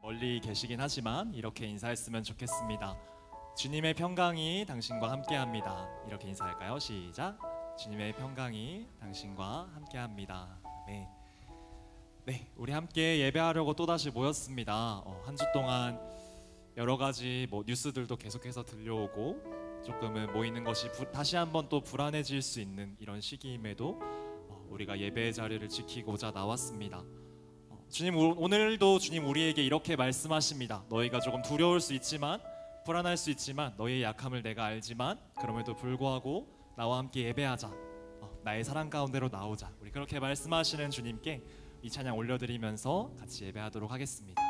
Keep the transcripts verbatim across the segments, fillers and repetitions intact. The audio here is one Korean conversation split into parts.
멀리 계시긴 하지만 이렇게 인사했으면 좋겠습니다. 주님의 평강이 당신과 함께합니다. 이렇게 인사할까요? 시작. 주님의 평강이 당신과 함께합니다. 네, 네, 우리 함께 예배하려고 또다시 모였습니다. 어, 한 주 동안 여러 가지 뭐 뉴스들도 계속해서 들려오고 조금은 모이는 것이 부, 다시 한번 또 불안해질 수 있는 이런 시기임에도 어, 우리가 예배의 자리를 지키고자 나왔습니다. 어, 주님 오늘도 주님 우리에게 이렇게 말씀하십니다. 너희가 조금 두려울 수 있지만 불안할 수 있지만 너희의 약함을 내가 알지만 그럼에도 불구하고 나와 함께 예배하자. 어, 나의 사랑 가운데로 나오자. 우리 그렇게 말씀하시는 주님께 이 찬양 올려드리면서 같이 예배하도록 하겠습니다.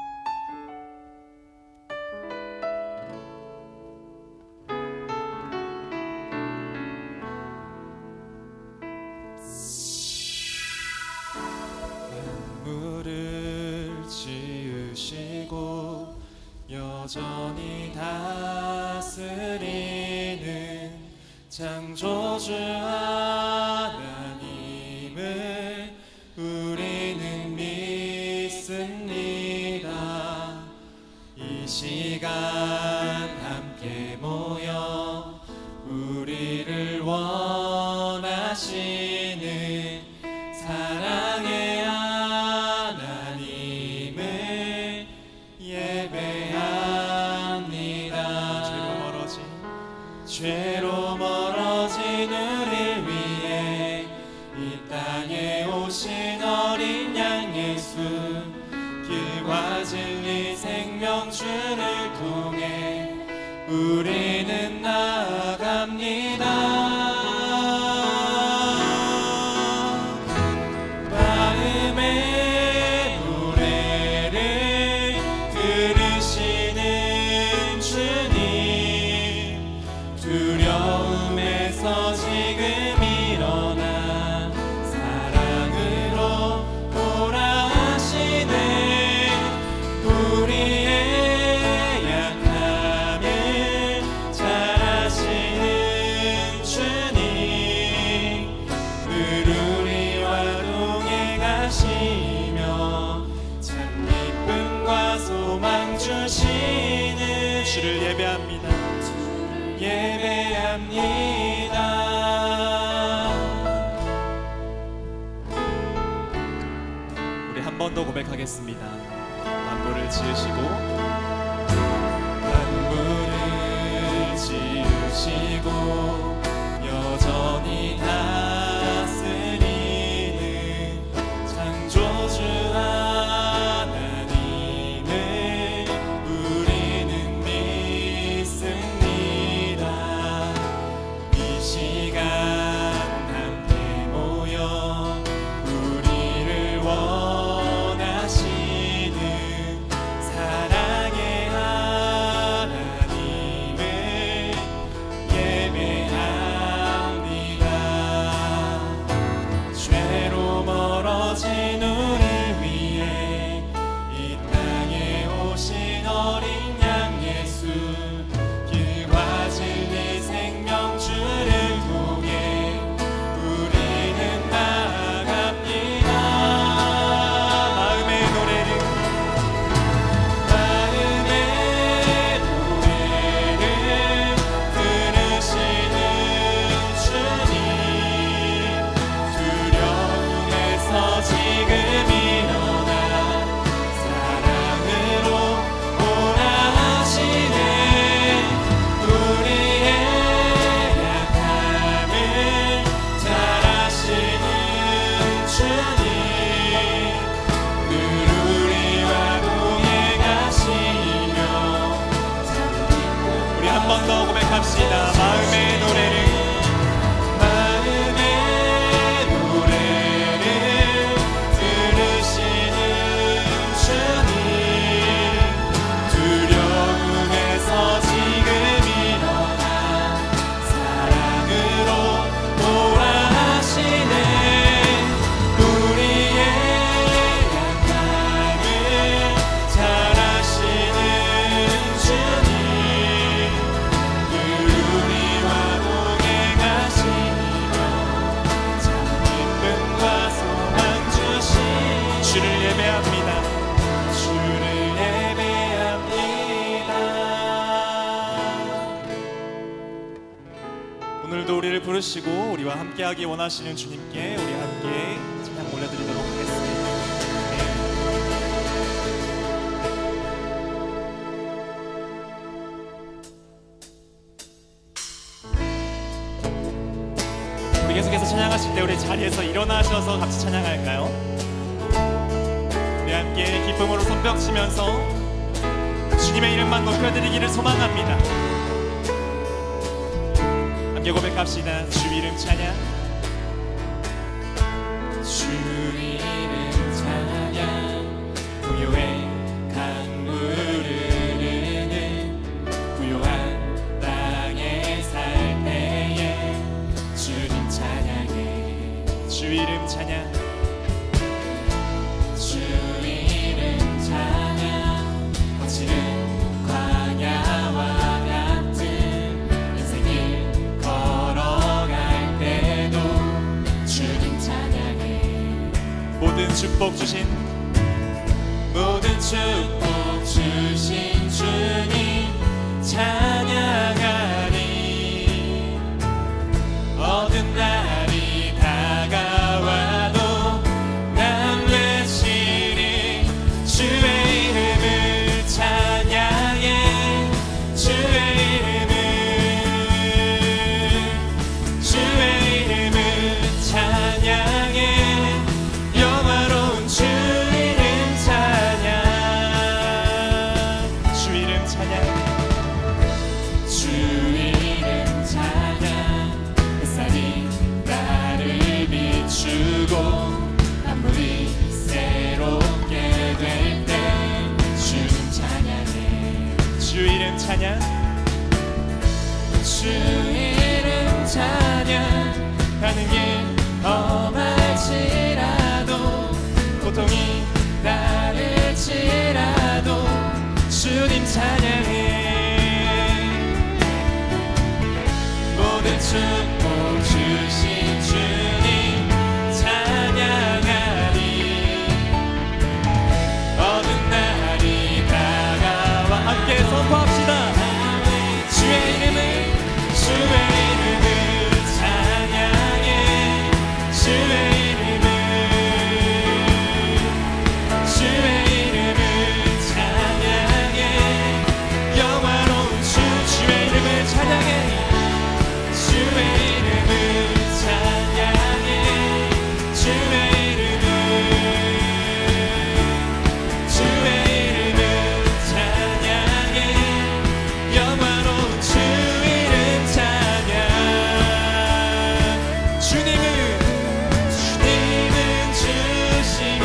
만물을 지으시고 여전히 다스리는 창조주 하나님을 우리는 믿습니다. 이 시간 함께 모여 우리를 원하시는 사랑의 하나님을 예배합니다. 죄로 멀어진 죄로 멀어진 우리를 위해 이 땅에 오신 어린 양 예수, 길과 진리 생명주를 통해 우리는 나아갑니다. 마음의 노래를 들으시는 주님, 두려움에서 지금 일어나 사랑으로 오라 하시네. 우리의 약함을 잘 아시는 주님, 늘 우리와 동행하시며 참 기쁨과 소망 주시는 주를 예배합니다. 예배합니다. 우리 한 번 더 고백하겠습니다. 만물을 지으시고 만물을 지으시고 여전히 다스리는 창조주 하나님을 우리는 믿습니다. 이 시간 함께 모여 우리를 원하시는 사랑의 하나님을 예배합니다. 죄로 멀어진 우리를 위해 이 땅에 오신 어린 양 예수, 길과 진리 생명주를 통해 우리는 나아갑니다. 마음의 노래를 마음의 노래를 들으시는 주님, 두려움에서 지금 일어나 사랑으로 오라 하시네. 우리의 약함을 잘 아시는 주님, 늘 우리와 동행하시며 우리 한 번 더 고백합시다. 마음의 노래를 마음의 노래를 들으시는 주님, 두려움에서 지금 일어나 사랑으로 오라 하시네. 우리의 약함을 잘 아시는 주님, 늘 우리와 동행 부르시고 우리와 함께하기 원하시는 주님께 우리 함께 찬양 올려드리도록 하겠습니다. 우리 계속해서 찬양하실 때 우리 자리에서 일어나셔서 같이 찬양할까요? 우리 함께 기쁨으로 손뼉 치면서 주님의 이름만 높여드리기를 소망합니다. 함께 고백합시다. 주 이름 찬양, 주 이름 찬양, 부요의 강물을 흐르는 부요한 땅에 살 때에 주님 찬양해. 주 이름 찬양, 주 이름 찬양, 거칠은 광야와 같은 인생길 걸어갈 때도 주님 찬양해. 모든 축복 주신 모든 축복 주신 주님 찬양하리. 어두운 날이 다가와도 난 외치리. 주의 이름을 찬양해. 주의 이름을 주의 이름을 찬양해. 영화로운 주 이름 찬양. 주 이름 찬양, 주 이름 찬양. 햇살이 나를 비추고 만물이 새롭게 될 때 주님 찬양해. 주 이름 찬양, 주 이름 찬양. 가는 길 험할지라도 고통이 따를지라도 주님 찬양해. 모든 축복 주신 주님 찬양하리. 어두운 날이 다가와 함께 선포합시다. 주의 이름을 주의 이름을 찬양해. 주의 이름을 주의 이름을 찬양해. 영화로운 주 주의 이름을 찬양해. 주의 이름을 찬양해. 주의 이름을 주의 이름을 찬양해. 영화로운 주 이름 찬양. 주님은 주님은 주시며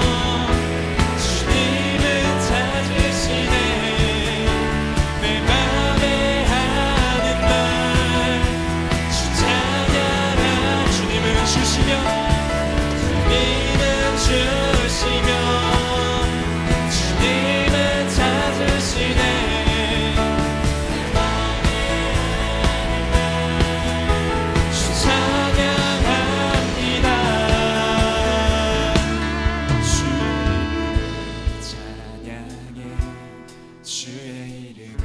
주님은 찾으시네. 내 맘에 하는 말 주 찬양하. 주님은 주시며 주님은 주시며 주님은 찾으시네. 주 찬양합니다. 주 찬양해. 주의 이름을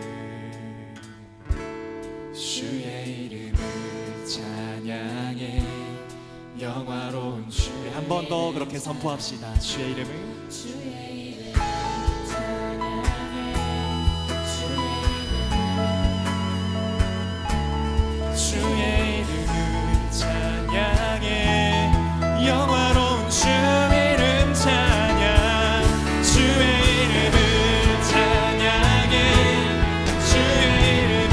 주의 이름을 찬양해. 영화로운 주의. 한 번 더 그렇게 선포합시다. 주의 이름을 주의 이름 찬양해. 주의 이름을 찬양해. 영화로운 주 이름 찬양. 주의 이름을 찬양해. 주의 이름을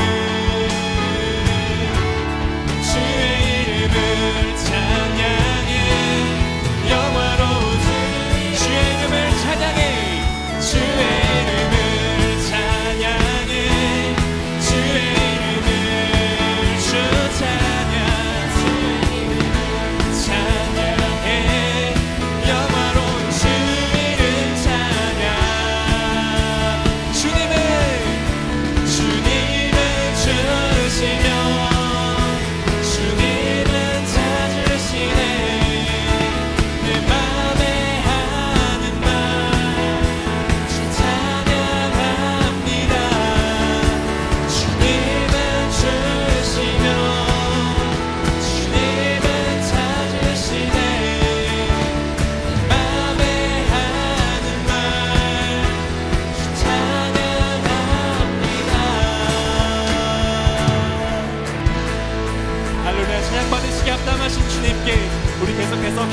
주의 이름을 찬양해. 영화로운 주의 이름을 찬양해. 주의 이름을 찬양해. 주의 이름을 주 찬양. 찬양해.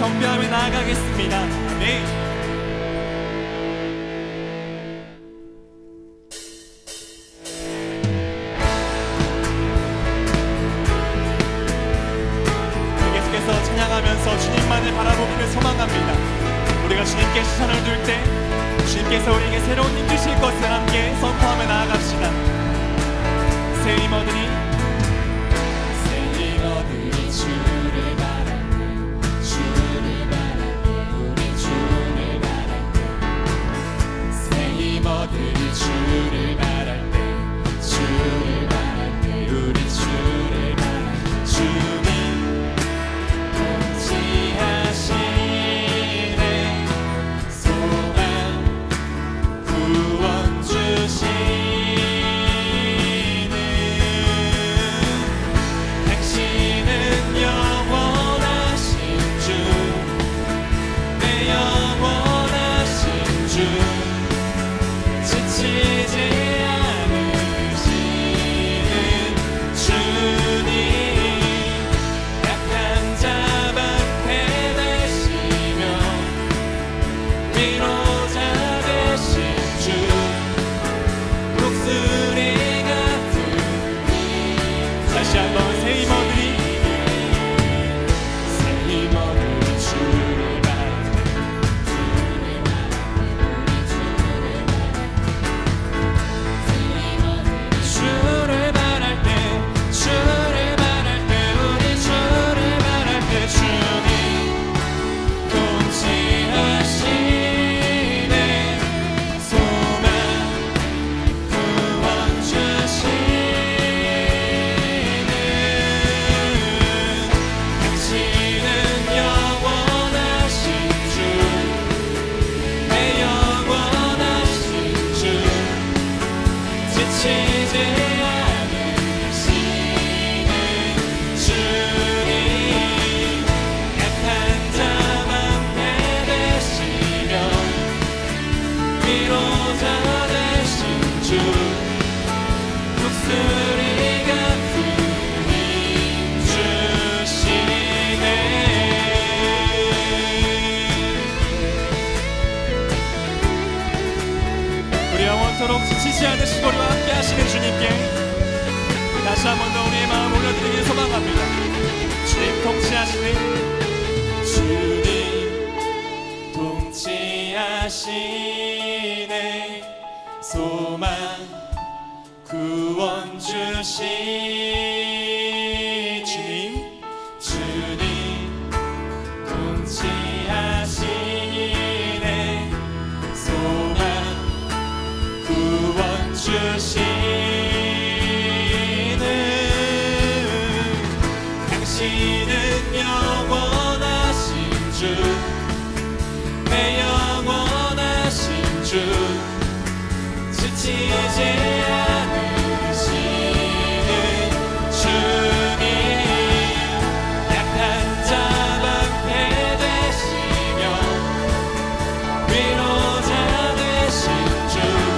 경배하며 나아가겠습니다. 아멘. 찬양하면서 주님만을 바라보기를 소망합니다. 우리가 주님께 시선을 둘 때 주님께서 우리에게 새로운 힘 주실 것을 함께 선포하며 나아갑시다. 새 힘 얻으니 새 힘 얻으니 주를 바랄 때 주를 바랄 때 우리 주를 바랄 때 새 힘 얻으니 주를 바랄 때 주를 바랄 때 우리 주를 바랄 때 주님 지치지 않으시고 우리와 함께 하시는 주님께 다시 한 번 더 우리의 마음 올려드리길 소망합니다. 주님 통치하시네 주님 통치하시네 소망 구원 주시네 주님 주님 통치하시네 소망 구원 주시는 당신은 영원하신 주 내 영원하신 주 지치지 않으시는 주님 약한 자 방패 되시며 위로자 되신 주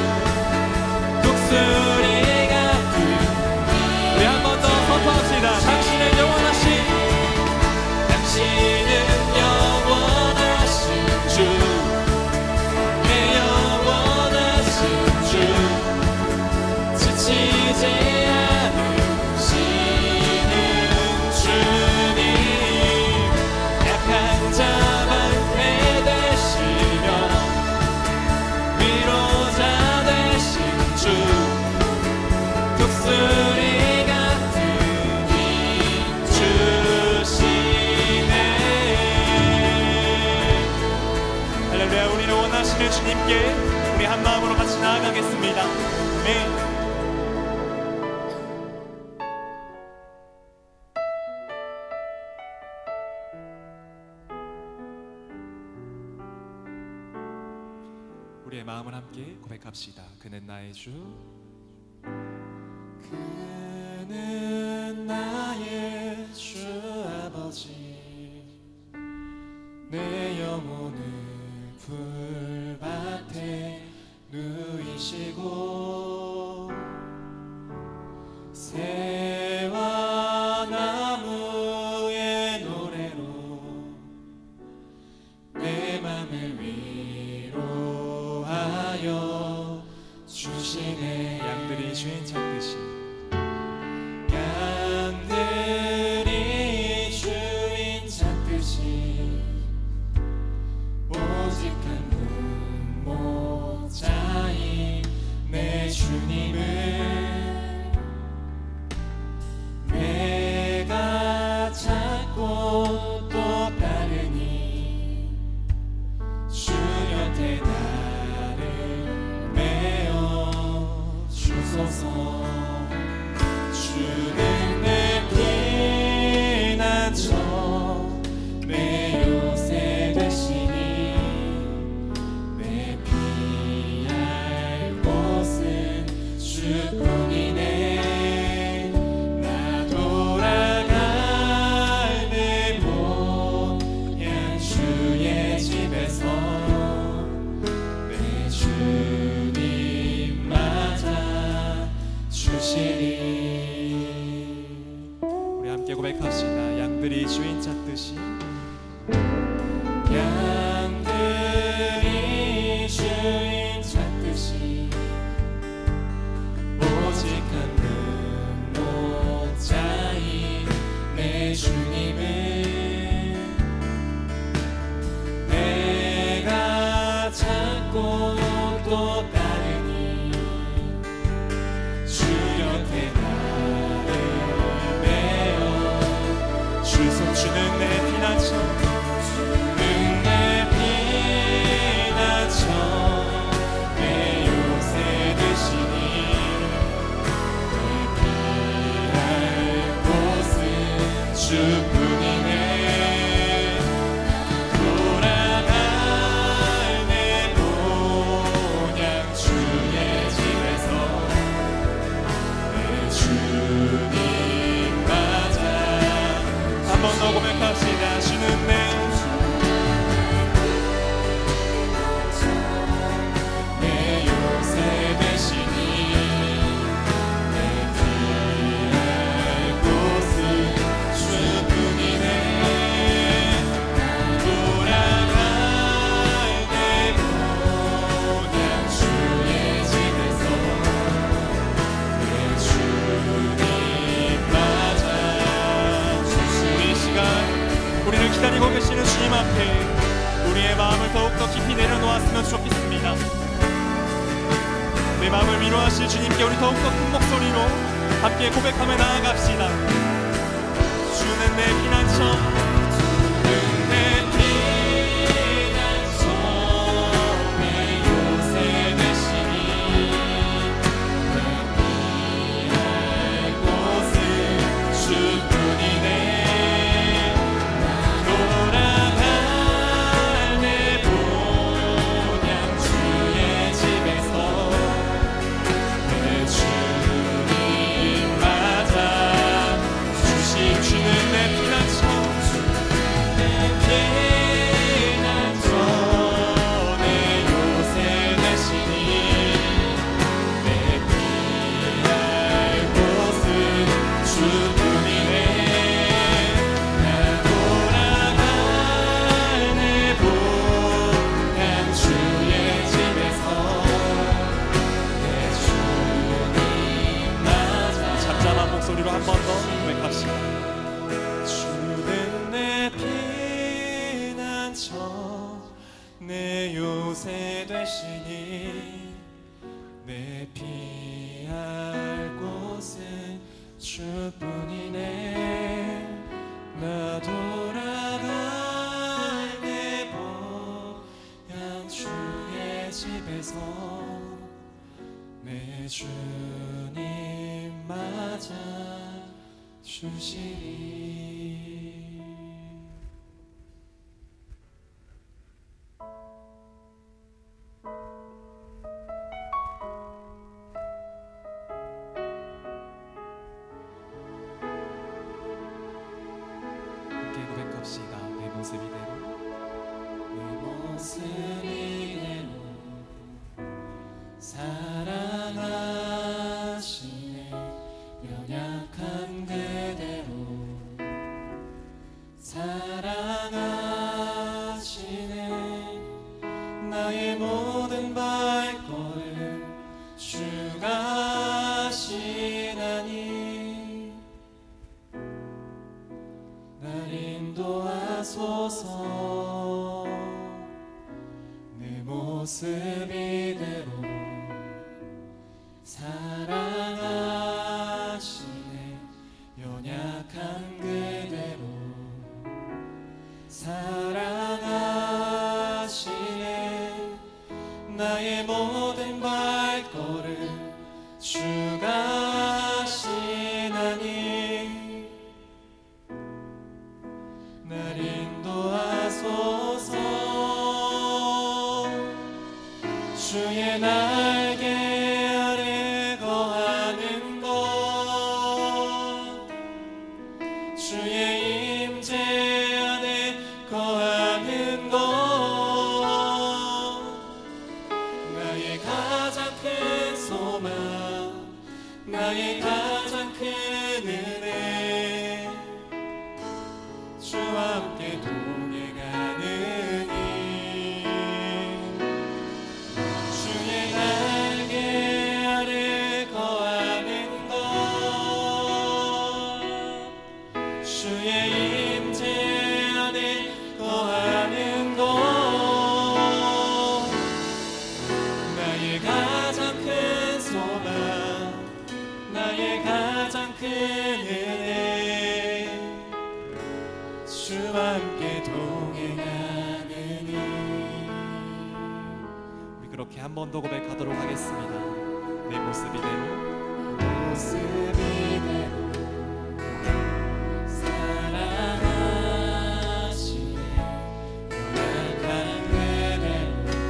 독수리 같은 우리 한 번 더 선포합시다. 당신은 영원하신 당신은 영원하신 주 내 영원하신 주 지치지 않으시는 주님 약한 자 방패 되시며 위로자 되신 주 독수리 같은 힘 주시네. 할렐루야. 우리는 원하시는 주님께 우리 한 마음으로 같이 나아가겠습니다. 아멘. 우리의 마음을 함께 고백합시다. 그는 나의 주 그는 나의 주 아버지 내 영혼을 풀밭에 누이시고 새와 나무의 노래로 주인 찾듯이 양들이 주인 찾듯이 오직 한 목자인 내 주님을 내가 찾고 또 따르니 주 곁에 나를 메어 주소서. 주는 내 피난처 내 요새 되시니 내 피할 곳은 주뿐이네. 나 돌아갈 내 고향 주의 집에서 내 주님 맞아 주시리. 우리 함께 고백합시다. 양들이 주인 찾듯이 양들이 주인 찾듯이 오직 한 목자인 내 주님을 내가 찾고 또 따르니 주 곁에 나를 메어 주소. 주는 내 피난처 주는 내 피난처 내 요새 되시니 내 피할 곳은 주뿐이네. 돌아갈 내 고향 주의 집에서 내 주님 맞아. 한 번 더 고백합시다. 주는 내 내 요새 되시니 내 피할 곳은 주뿐이네. 돌아갈 내 고향 주의 집에서 내 주님 맞아 주시니. 이 시간 우리를 기다리고 계시는 주님 앞에 우리의 마음을 더욱더 깊이 내려놓았으면 좋겠습니다. 내 마음을 위로하실 주님께 우리 더욱더 큰 목소리로 함께 고백하며 나아갑시다. 주는 내 피난처 내 피난처 내 요새 되시니 내 피할 곳은 주뿐이네. 돌아갈 내 고향 주의 집에서 내 주님 맞아 주시. 주는 내 피난처 내 피난처 내 요새 되시니 내 피할 곳은 주뿐이네. 나 돌아갈 내 고향 주의 집에서 내 주님 맞아. 잠잠한 목소리로 한 번 더 고백합시다. 주는 내 피난처 내 요새 되시니 내 피할 곳은 주뿐이네. 나 돌아갈 내 고향 주의 집에서 내 주님 맞아 주시리. 함께 고백합시다. 내 모습 이대로 내 모습 이대로 사랑하시네. 연약함 그대로 사랑하시네. 나의 모든 발걸음 주가 모습 이대로 사랑하시네. 연약한 그대로 사랑하시네. 나의 모든 발걸음 주가 하시나니 날 인도하소서. 주의 날개 아래 거하는 것 주의 임재 안에 거하는 것 나의 가장 큰 소망 나의 가장 큰 은혜 주와 함께 동행하는 주의 날개 아래 거하는 것 주의 임재 안에 거하는 것 나의 가장 큰 소망 나의 가장 큰 은혜 주와 함께 동행하느니. 우리 그렇게 한 번 더 고백하도록 하겠습니다. 내 모습 이대로 모습 이대로 사랑하시네. 연약한 그대로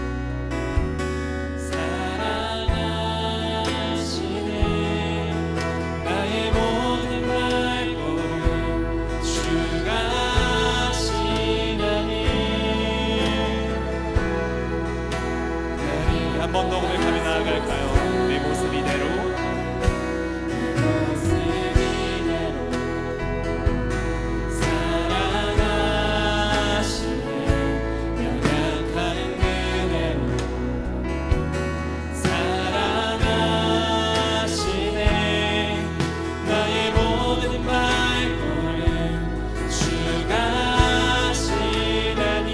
사랑하시네. 나의 모든 발걸음 주가 하시나니 한 번 더 고백하며 나아갈까요? 내 모습 이대로 모습 이대로 사랑하시네. 연약한 그대로 사랑하시네. 나의 모든 발걸음 주가 하시나니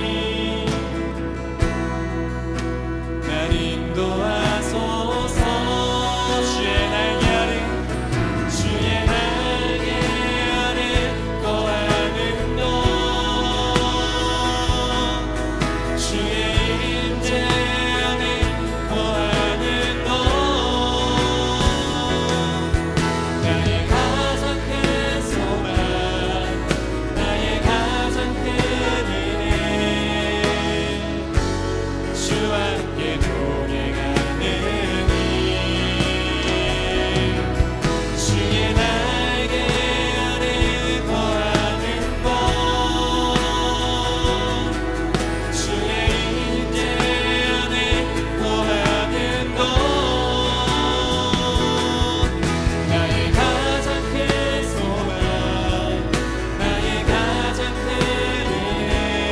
날 인도하소서. 주의 날개 아래 주의 날개 아래 거하는 것 주의 임재 안에 거하는 것 나의 가장 큰 소망 나의 가장 큰 은혜 주와 함께 동행하느니 주의 날개 아래 거하는 것 주의 임재 안에 거하는 것 나의 가장 큰 소망 나의 가장 큰 은혜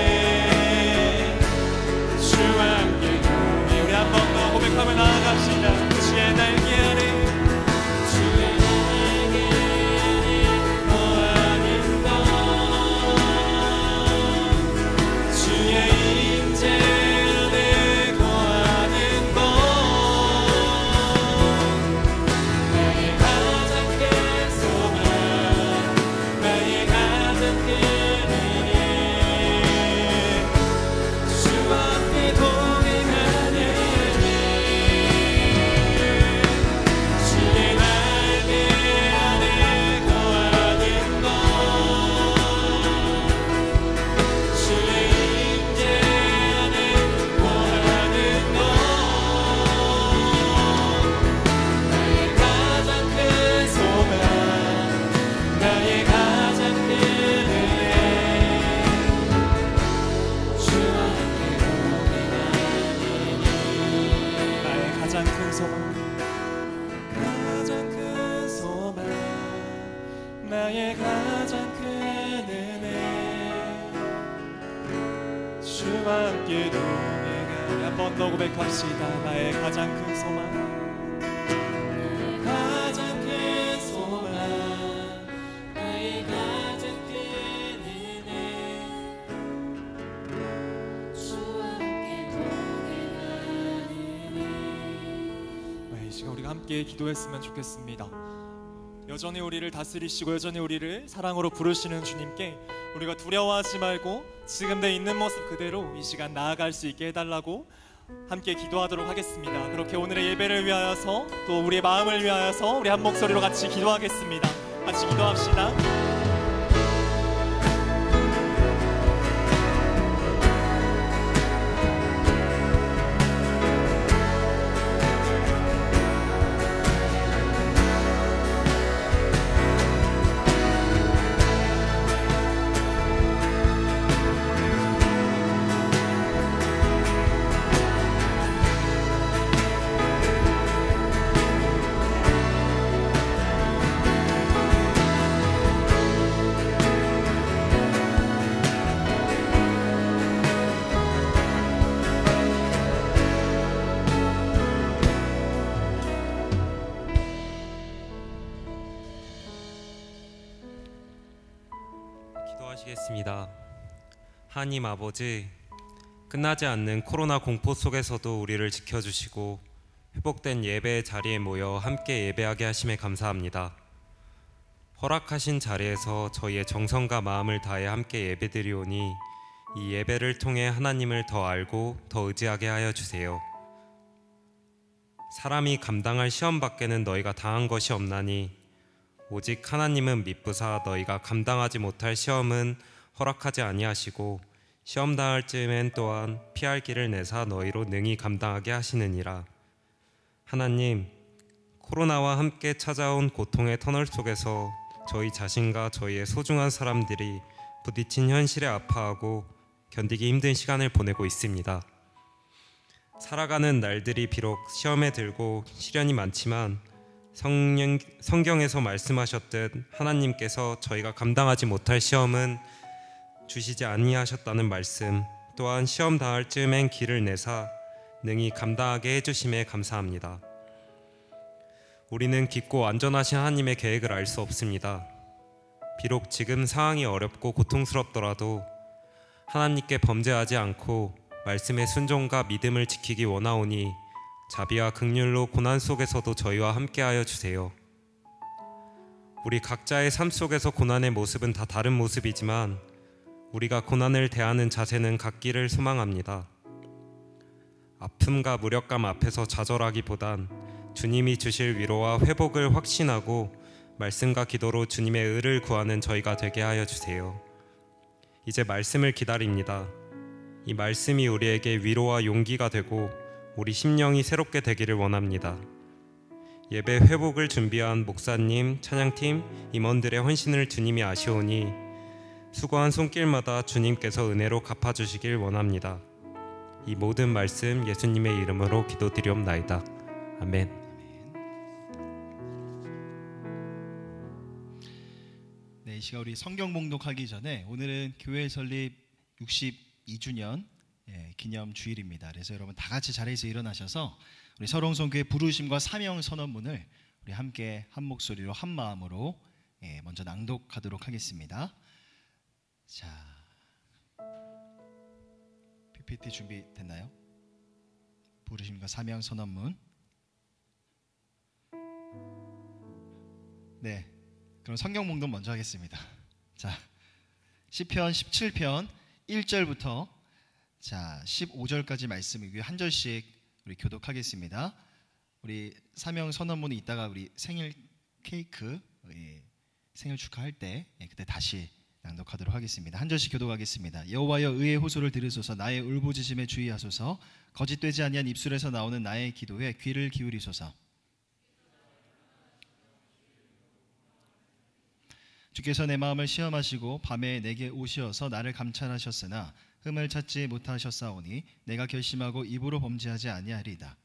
주와 함께 동행. 우리 한 번 더 고백하며 나아갑시다. 주의 날개 아래 주의 날개 아래 거하는 것 주의 임재 안에 거하는 것 나의 가장 큰 소망 나의 가장 큰 은혜 주와 함께 동행하느니 주의 날개 아래 거하는 것 주의 임재 안에 거하는 것 나의 가장 큰 소망 나의 가장 큰 은혜 주와 함께 동행하느니 나의 가장 큰 소망 가장 큰 소망 나의 가장 큰 은혜 주와 함께 동행하는 한 번 더 고백합시다. 나의 가장 큰 소망 가장 큰 소망 나의 가장 큰 은혜 주와 함께 동행하는 시간 우리가 함께 기도했으면 좋겠습니다. 여전히 우리를 다스리시고 여전히 우리를 사랑으로 부르시는 주님께 우리가 두려워하지 말고 지금 내 있는 모습 그대로 이 시간 나아갈 수 있게 해달라고 함께 기도하도록 하겠습니다. 그렇게 오늘의 예배를 위하여서 또 우리의 마음을 위하여서 우리 한 목소리로 같이 기도하겠습니다. 같이 기도합시다. 기도하시겠습니다. 하나님 아버지, 끝나지 않는 코로나 공포 속에서도 우리를 지켜주시고 회복된 예배 자리에 모여 함께 예배하게 하심에 감사합니다. 허락하신 자리에서 저희의 정성과 마음을 다해 함께 예배드리오니 이 예배를 통해 하나님을 더 알고 더 의지하게 하여 주세요. 사람이 감당할 시험 밖에는 너희가 당한 것이 없나니 오직 하나님은 미쁘사 너희가 감당하지 못할 시험은 허락하지 아니하시고 시험 당할 즈음엔 또한 피할 길을 내사 너희로 능히 감당하게 하시느니라. 하나님, 코로나와 함께 찾아온 고통의 터널 속에서 저희 자신과 저희의 소중한 사람들이 부딪힌 현실에 아파하고 견디기 힘든 시간을 보내고 있습니다. 살아가는 날들이 비록 시험에 들고 시련이 많지만 성령, 성경에서 말씀하셨듯 하나님께서 저희가 감당하지 못할 시험은 주시지 아니하셨다는 말씀, 또한 시험 당할 즈음엔 길을 내사 능히 감당하게 해주심에 감사합니다. 우리는 깊고 안전하신 하나님의 계획을 알 수 없습니다. 비록 지금 상황이 어렵고 고통스럽더라도 하나님께 범죄하지 않고 말씀의 순종과 믿음을 지키기 원하오니 자비와 긍휼로 고난 속에서도 저희와 함께하여 주세요. 우리 각자의 삶 속에서 고난의 모습은 다 다른 모습이지만 우리가 고난을 대하는 자세는 같기를 소망합니다. 아픔과 무력감 앞에서 좌절하기보단 주님이 주실 위로와 회복을 확신하고 말씀과 기도로 주님의 의를 구하는 저희가 되게 하여 주세요. 이제 말씀을 기다립니다. 이 말씀이 우리에게 위로와 용기가 되고 우리 심령이 새롭게 되기를 원합니다. 예배 회복을 준비한 목사님, 찬양팀, 임원들의 헌신을 주님이 아시오니 수고한 손길마다 주님께서 은혜로 갚아주시길 원합니다. 이 모든 말씀 예수님의 이름으로 기도드리옵나이다. 아멘. 네, 이 시간 우리 성경 봉독하기 전에 오늘은 교회 설립 육십이 주년 예, 기념 주일입니다. 그래서 여러분 다 같이 자리에서 일어나셔서 우리 서롱성교회 부르심과 사명 선언문을 우리 함께 한 목소리로 한 마음으로 예, 먼저 낭독하도록 하겠습니다. 자, 피피티 준비됐나요? 부르심과 사명 선언문. 네, 그럼 성경 봉독 먼저 하겠습니다. 자, 시편 십칠 편 일 절부터 자 십오 절까지 말씀 위에 한 절씩 우리 교독하겠습니다. 우리 사명 선언문이 있다가 우리 생일 케이크 예, 생일 축하할 때 예, 그때 다시 낭독하도록 하겠습니다. 한 절씩 교독하겠습니다. 여호와여 의의 호소를 들으소서. 나의 울부짖음에 주의하소서. 거짓되지 아니한 입술에서 나오는 나의 기도에 귀를 기울이소서. 주께서 내 마음을 시험하시고 밤에 내게 오시어서 나를 감찰하셨으나 흠을 찾지 못하셨사오니 내가 결심하고 입으로 범죄하지 아니하리이다.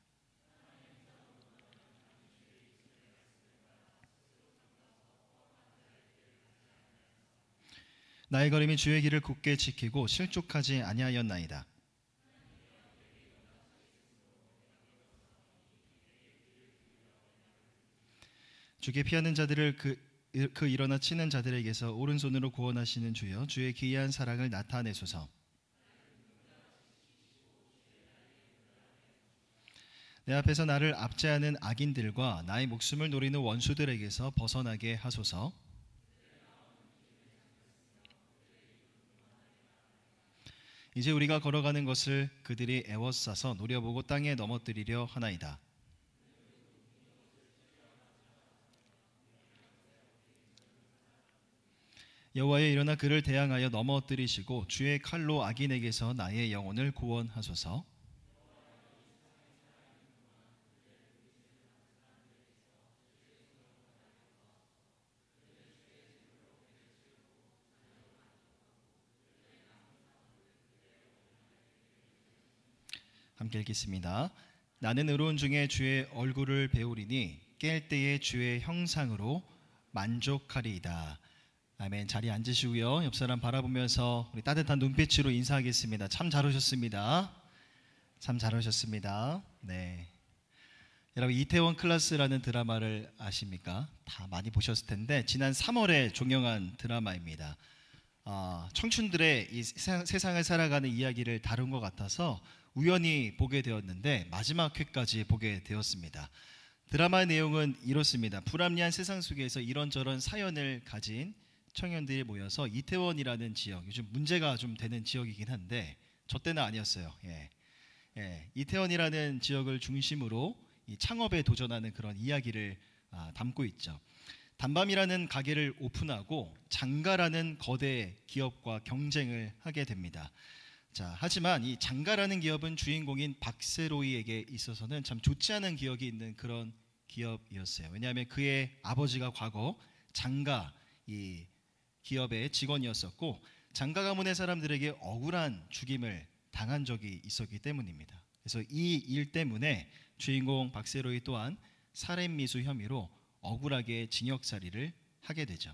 나의 걸음이 주의 길을 굳게 지키고 실족하지 아니하였나이다. 주께 피하는 자들을 그, 그 일어나 치는 자들에게서 오른손으로 구원하시는 주여, 주의 기이한 사랑을 나타내소서. 내 앞에서 나를 압제하는 악인들과 나의 목숨을 노리는 원수들에게서 벗어나게 하소서. 이제 우리가 걸어가는 것을 그들이 애워싸서 노려보고 땅에 넘어뜨리려 하나이다. 여호와여, 일어나 그를 대항하여 넘어뜨리시고 주의 칼로 악인에게서 나의 영혼을 구원하소서. 함께 읽겠습니다. 나는 의로운 중에 주의 얼굴을 배우리니 깰 때에 주의 형상으로 만족하리이다. 아멘. 자리에 앉으시고요. 옆 사람 바라보면서 우리 따뜻한 눈빛으로 인사하겠습니다. 참 잘 오셨습니다. 참 잘 오셨습니다. 네. 여러분, 이태원 클라스라는 드라마를 아십니까? 다 많이 보셨을 텐데 지난 삼월에 종영한 드라마입니다. 어, 청춘들의 이 세상, 세상을 살아가는 이야기를 다룬 것 같아서 우연히 보게 되었는데 마지막 회까지 보게 되었습니다. 드라마의 내용은 이렇습니다. 불합리한 세상 속에서 이런저런 사연을 가진 청년들이 모여서 이태원이라는 지역, 요즘 문제가 좀 되는 지역이긴 한데 저 때는 아니었어요. 예. 예. 이태원이라는 지역을 중심으로 이 창업에 도전하는 그런 이야기를 아, 담고 있죠. 단밤이라는 가게를 오픈하고 장가라는 거대 기업과 경쟁을 하게 됩니다. 자, 하지만 이 장가라는 기업은 주인공인 박세로이에게 있어서는 참 좋지 않은 기억이 있는 그런 기업이었어요. 왜냐하면 그의 아버지가 과거 장가 이 기업의 직원이었었고 장가 가문의 사람들에게 억울한 죽임을 당한 적이 있었기 때문입니다. 그래서 이 일 때문에 주인공 박세로이 또한 살인미수 혐의로 억울하게 징역살이를 하게 되죠.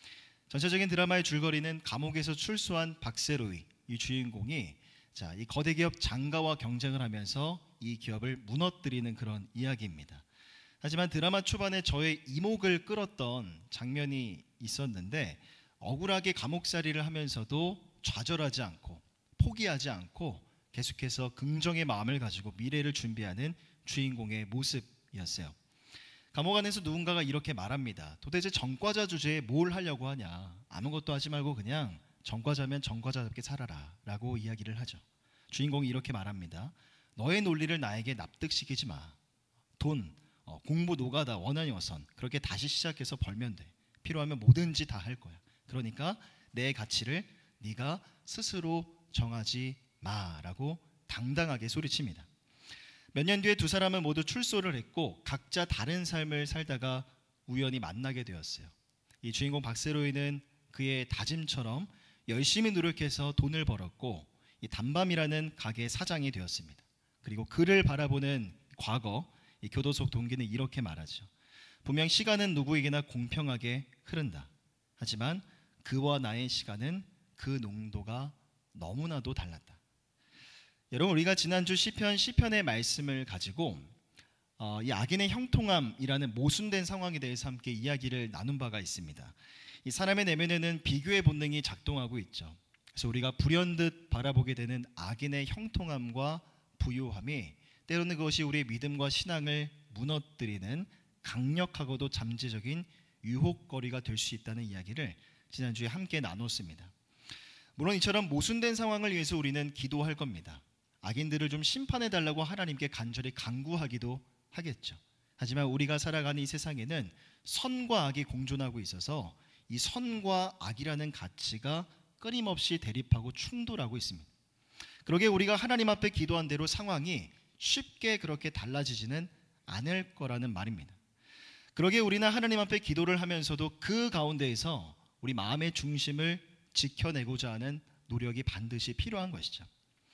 전체적인 드라마의 줄거리는 감옥에서 출소한 박세로이 이 주인공이 자, 이 거대 기업 장가와 경쟁을 하면서 이 기업을 무너뜨리는 그런 이야기입니다. 하지만 드라마 초반에 저의 이목을 끌었던 장면이 있었는데 억울하게 감옥살이를 하면서도 좌절하지 않고 포기하지 않고 계속해서 긍정의 마음을 가지고 미래를 준비하는 주인공의 모습이었어요. 감옥 안에서 누군가가 이렇게 말합니다. 도대체 전과자 주제에 뭘 하려고 하냐? 아무것도 하지 말고 그냥 전과자면 전과자답게 살아라 라고 이야기를 하죠. 주인공이 이렇게 말합니다. 너의 논리를 나에게 납득시키지 마. 돈, 어, 공부 노가다 원한이어선 그렇게 다시 시작해서 벌면 돼. 필요하면 뭐든지 다 할 거야. 그러니까 내 가치를 네가 스스로 정하지 마라고 당당하게 소리칩니다. 몇 년 뒤에 두 사람은 모두 출소를 했고 각자 다른 삶을 살다가 우연히 만나게 되었어요. 이 주인공 박세로이는 그의 다짐처럼 열심히 노력해서 돈을 벌었고 이 단밤이라는 가게 사장이 되었습니다. 그리고 그를 바라보는 과거 이 교도소 동기는 이렇게 말하죠. 분명 시간은 누구에게나 공평하게 흐른다. 하지만 그와 나의 시간은 그 농도가 너무나도 달랐다. 여러분, 우리가 지난주 시편 시편의 말씀을 가지고 어, 이 악인의 형통함이라는 모순된 상황에 대해서 함께 이야기를 나눈 바가 있습니다. 이 사람의 내면에는 비교의 본능이 작동하고 있죠. 그래서 우리가 불현듯 바라보게 되는 악인의 형통함과 부유함이 때로는 그것이 우리의 믿음과 신앙을 무너뜨리는 강력하고도 잠재적인 유혹거리가 될 수 있다는 이야기를 지난주에 함께 나눴습니다. 물론 이처럼 모순된 상황을 위해서 우리는 기도할 겁니다. 악인들을 좀 심판해달라고 하나님께 간절히 간구하기도 하겠죠. 하지만 우리가 살아가는 이 세상에는 선과 악이 공존하고 있어서 이 선과 악이라는 가치가 끊임없이 대립하고 충돌하고 있습니다. 그러게 우리가 하나님 앞에 기도한 대로 상황이 쉽게 그렇게 달라지지는 않을 거라는 말입니다. 그러게 우리는 하나님 앞에 기도를 하면서도 그 가운데에서 우리 마음의 중심을 지켜내고자 하는 노력이 반드시 필요한 것이죠.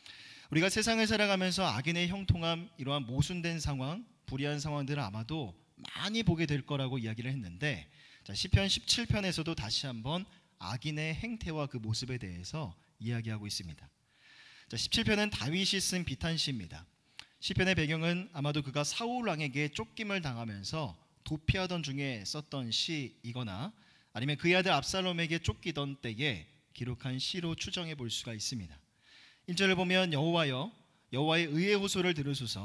우리가 세상을 살아가면서 악인의 형통함, 이러한 모순된 상황, 불의한 상황들을 아마도 많이 보게 될 거라고 이야기를 했는데 자, 시편 십칠 편에서도 다시 한번 악인의 행태와 그 모습에 대해서 이야기하고 있습니다. 자, 십칠 편은 다윗이 쓴 비탄시입니다. 시편의 배경은 아마도 그가 사울 왕에게 쫓김을 당하면서 도피하던 중에 썼던 시이거나 아니면 그의 아들 압살롬에게 쫓기던 때에 기록한 시로 추정해 볼 수가 있습니다. 일 절을 보면 여호와여 여호와의 의의 호소를 들으소서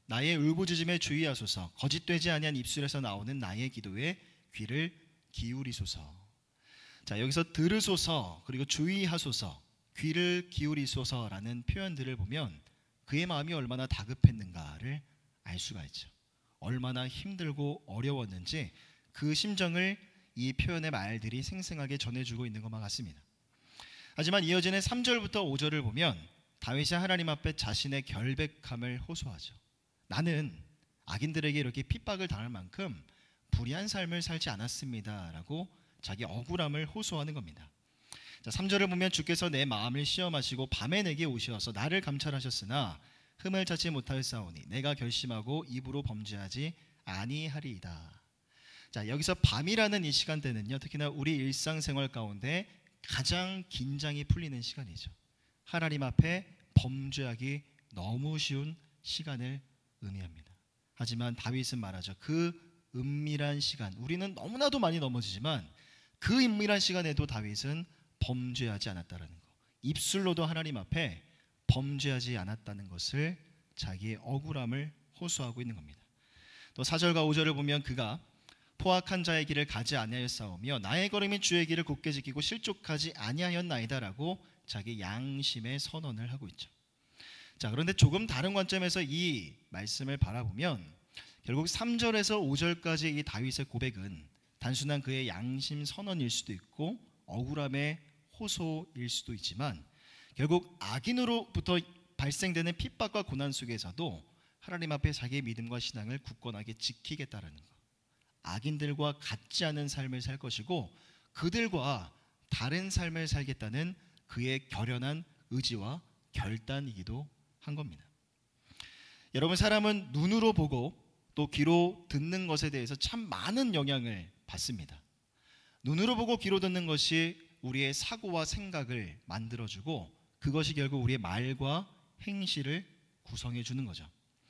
나의 울부짖음에 주의하소서. 거짓되지 아니한 입술에서 나오는 나의 기도에 귀를 기울이소서. 자, 여기서 들으소서 그리고 주의하소서, 귀를 기울이소서라는 표현들을 보면 그의 마음이 얼마나 다급했는가를 알 수가 있죠. 얼마나 힘들고 어려웠는지 그 심정을 이 표현의 말들이 생생하게 전해주고 있는 것만 같습니다. 하지만 이어지는 삼 절부터 오 절을 보면 다윗이 하나님 앞에 자신의 결백함을 호소하죠. 나는 악인들에게 이렇게 핍박을 당할 만큼 불의한 삶을 살지 않았습니다 라고 자기 억울함을 호소하는 겁니다. 자, 삼 절을 보면 주께서 내 마음을 시험하시고 밤에 내게 오셔서 나를 감찰하셨으나 흠을 찾지 못하였사오니 내가 결심하고 입으로 범죄하지 아니하리이다. 자, 여기서 밤이라는 이 시간대는요, 특히나 우리 일상생활 가운데 가장 긴장이 풀리는 시간이죠. 하나님 앞에 범죄하기 너무 쉬운 시간을 의미합니다. 하지만 다윗은 말하죠. 그 은밀한 시간, 우리는 너무나도 많이 넘어지지만 그 은밀한 시간에도 다윗은 범죄하지 않았다는 것, 입술로도 하나님 앞에 범죄하지 않았다는 것을 자기의 억울함을 호소하고 있는 겁니다. 또 사 절과 오 절을 보면 그가 포악한 자의 길을 가지 아니하였사오며 나의 걸음이 주의 길을 굳게 지키고 실족하지 아니하였나이다라고 자기 양심의 선언을 하고 있죠. 자, 그런데 조금 다른 관점에서 이 말씀을 바라보면 결국 삼 절에서 오 절까지 이 다윗의 고백은 단순한 그의 양심 선언일 수도 있고 억울함의 호소일 수도 있지만 결국 악인으로부터 발생되는 핍박과 고난 속에서도 하나님 앞에 자기의 믿음과 신앙을 굳건하게 지키겠다라는 것, 악인들과 같지 않은 삶을 살 것이고 그들과 다른 삶을 살겠다는 그의 결연한 의지와 결단이기도 한 겁니다. 여러분, 사람은 눈으로 보고 또 귀로 듣는 것에 대해서 참 많은 영향을 받습니다. 눈으로 보고 귀로 듣는 것이 우리의 사고와 생각을 만들어주고 그것이 결국 우리의 말과 행실을 구성해 주는 거죠.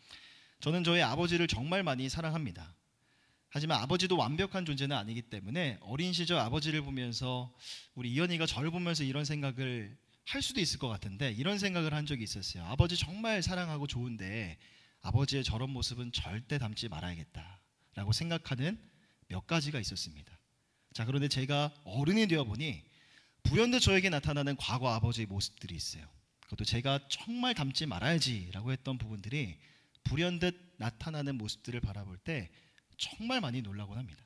저는 저희 아버지를 정말 많이 사랑합니다. 하지만 아버지도 완벽한 존재는 아니기 때문에 어린 시절 아버지를 보면서 우리 이현이가 저를 보면서 이런 생각을 할 수도 있을 것 같은데 이런 생각을 한 적이 있었어요. 아버지 정말 사랑하고 좋은데 아버지의 저런 모습은 절대 닮지 말아야겠다라고 생각하는 몇 가지가 있었습니다. 자, 그런데 제가 어른이 되어 보니 불현듯 저에게 나타나는 과거 아버지의 모습들이 있어요. 그것도 제가 정말 닮지 말아야지라고 했던 부분들이 불현듯 나타나는 모습들을 바라볼 때 정말 많이 놀라곤 합니다.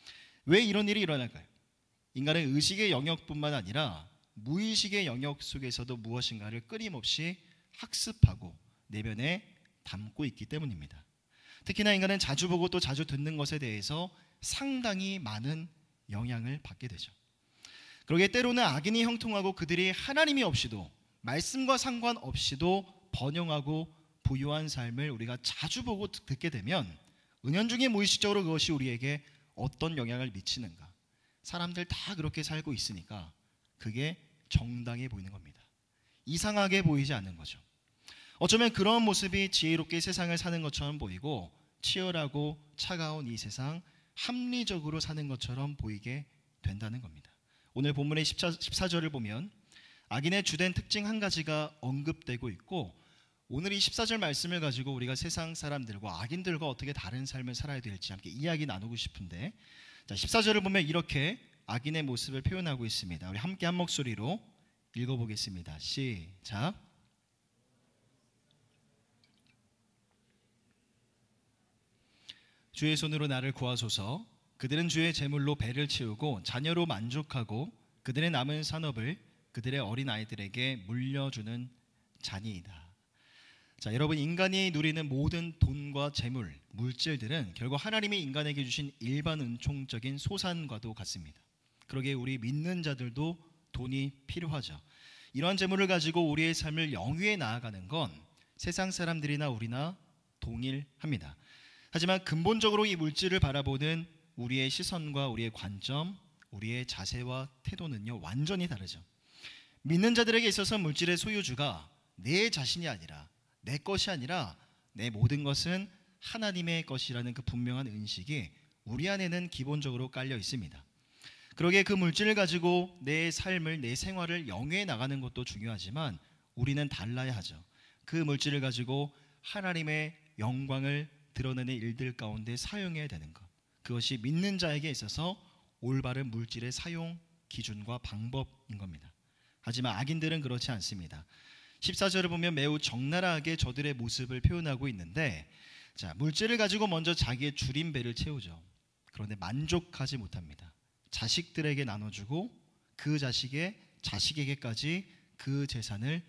왜 이런 일이 일어날까요? 인간의 의식의 영역뿐만 아니라 무의식의 영역 속에서도 무엇인가를 끊임없이 학습하고 내면에 담고 있기 때문입니다. 특히나 인간은 자주 보고 또 자주 듣는 것에 대해서 상당히 많은 영향을 받게 되죠. 그러기에 때로는 악인이 형통하고 그들이 하나님이 없이도 말씀과 상관없이도 번영하고 부유한 삶을 우리가 자주 보고 듣게 되면 은연중에 무의식적으로 그것이 우리에게 어떤 영향을 미치는가, 사람들 다 그렇게 살고 있으니까 그게 정당해 보이는 겁니다. 이상하게 보이지 않는 거죠. 어쩌면 그런 모습이 지혜롭게 세상을 사는 것처럼 보이고 치열하고 차가운 이 세상 합리적으로 사는 것처럼 보이게 된다는 겁니다. 오늘 본문의 십사 절을 보면 악인의 주된 특징 한 가지가 언급되고 있고 오늘 이 십사 절 말씀을 가지고 우리가 세상 사람들과 악인들과 어떻게 다른 삶을 살아야 될지 함께 이야기 나누고 싶은데, 자, 십사 절을 보면 이렇게 악인의 모습을 표현하고 있습니다. 우리 함께 한 목소리로 읽어보겠습니다. 시작. 주의 손으로 나를 구하소서. 그들은 주의 재물로 배를 채우고 자녀로 만족하고 그들의 남은 산업을 그들의 어린 아이들에게 물려주는 자니이다. 자, 여러분, 인간이 누리는 모든 돈과 재물, 물질들은 결국 하나님이 인간에게 주신 일반 은총적인 소산과도 같습니다. 그러기에 우리 믿는 자들도 돈이 필요하죠. 이러한 재물을 가지고 우리의 삶을 영위에 나아가는 건 세상 사람들이나 우리나 동일합니다. 하지만 근본적으로 이 물질을 바라보는 우리의 시선과 우리의 관점, 우리의 자세와 태도는요 완전히 다르죠. 믿는 자들에게 있어서 물질의 소유주가 내 자신이 아니라 내 것이 아니라 내 모든 것은 하나님의 것이라는 그 분명한 인식이 우리 안에는 기본적으로 깔려 있습니다. 그러기에 그 물질을 가지고 내 삶을, 내 생활을 영위해 나가는 것도 중요하지만 우리는 달라야 하죠. 그 물질을 가지고 하나님의 영광을 드러내는 일들 가운데 사용해야 되는 것, 그것이 믿는 자에게 있어서 올바른 물질의 사용 기준과 방법인 겁니다. 하지만 악인들은 그렇지 않습니다. 십사 절을 보면 매우 적나라하게 저들의 모습을 표현하고 있는데, 자, 물질을 가지고 먼저 자기의 줄인 배를 채우죠. 그런데 만족하지 못합니다. 자식들에게 나눠주고 그 자식의 자식에게까지 그 재산을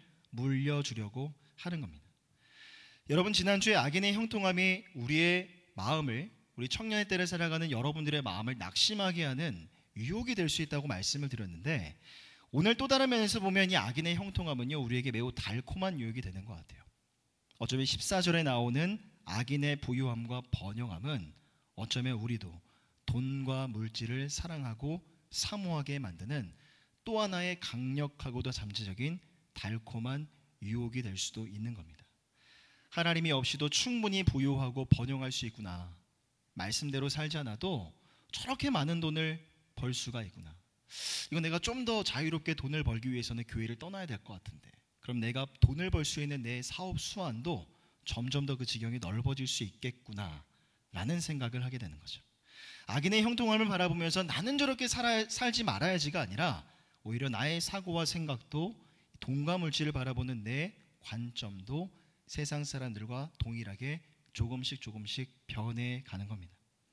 물려주려고 하는 겁니다. 여러분, 지난주에 악인의 형통함이 우리의 마음을, 우리 청년의 때를 살아가는 여러분들의 마음을 낙심하게 하는 유혹이 될 수 있다고 말씀을 드렸는데, 오늘 또 다른 면에서 보면 이 악인의 형통함은요, 우리에게 매우 달콤한 유혹이 되는 것 같아요. 어쩌면 십사 절에 나오는 악인의 부유함과 번영함은 어쩌면 우리도 돈과 물질을 사랑하고 사모하게 만드는 또 하나의 강력하고도 잠재적인 달콤한 유혹이 될 수도 있는 겁니다. 하나님이 없이도 충분히 부유하고 번영할 수 있구나, 말씀대로 살지 않아도 저렇게 많은 돈을 벌 수가 있구나, 이건 내가 좀 더 자유롭게 돈을 벌기 위해서는 교회를 떠나야 될 것 같은데, 그럼 내가 돈을 벌 수 있는 내 사업 수완도 점점 더 그 지경이 넓어질 수 있겠구나 라는 생각을 하게 되는 거죠. 악인의 형통함을 바라보면서 나는 저렇게 살아, 살지 말아야지가 아니라 오히려 나의 사고와 생각도 돈과 물질을 바라보는 내 관점도 세상 사람들과 동일하게 조금씩 조금씩 변해가는 겁니다.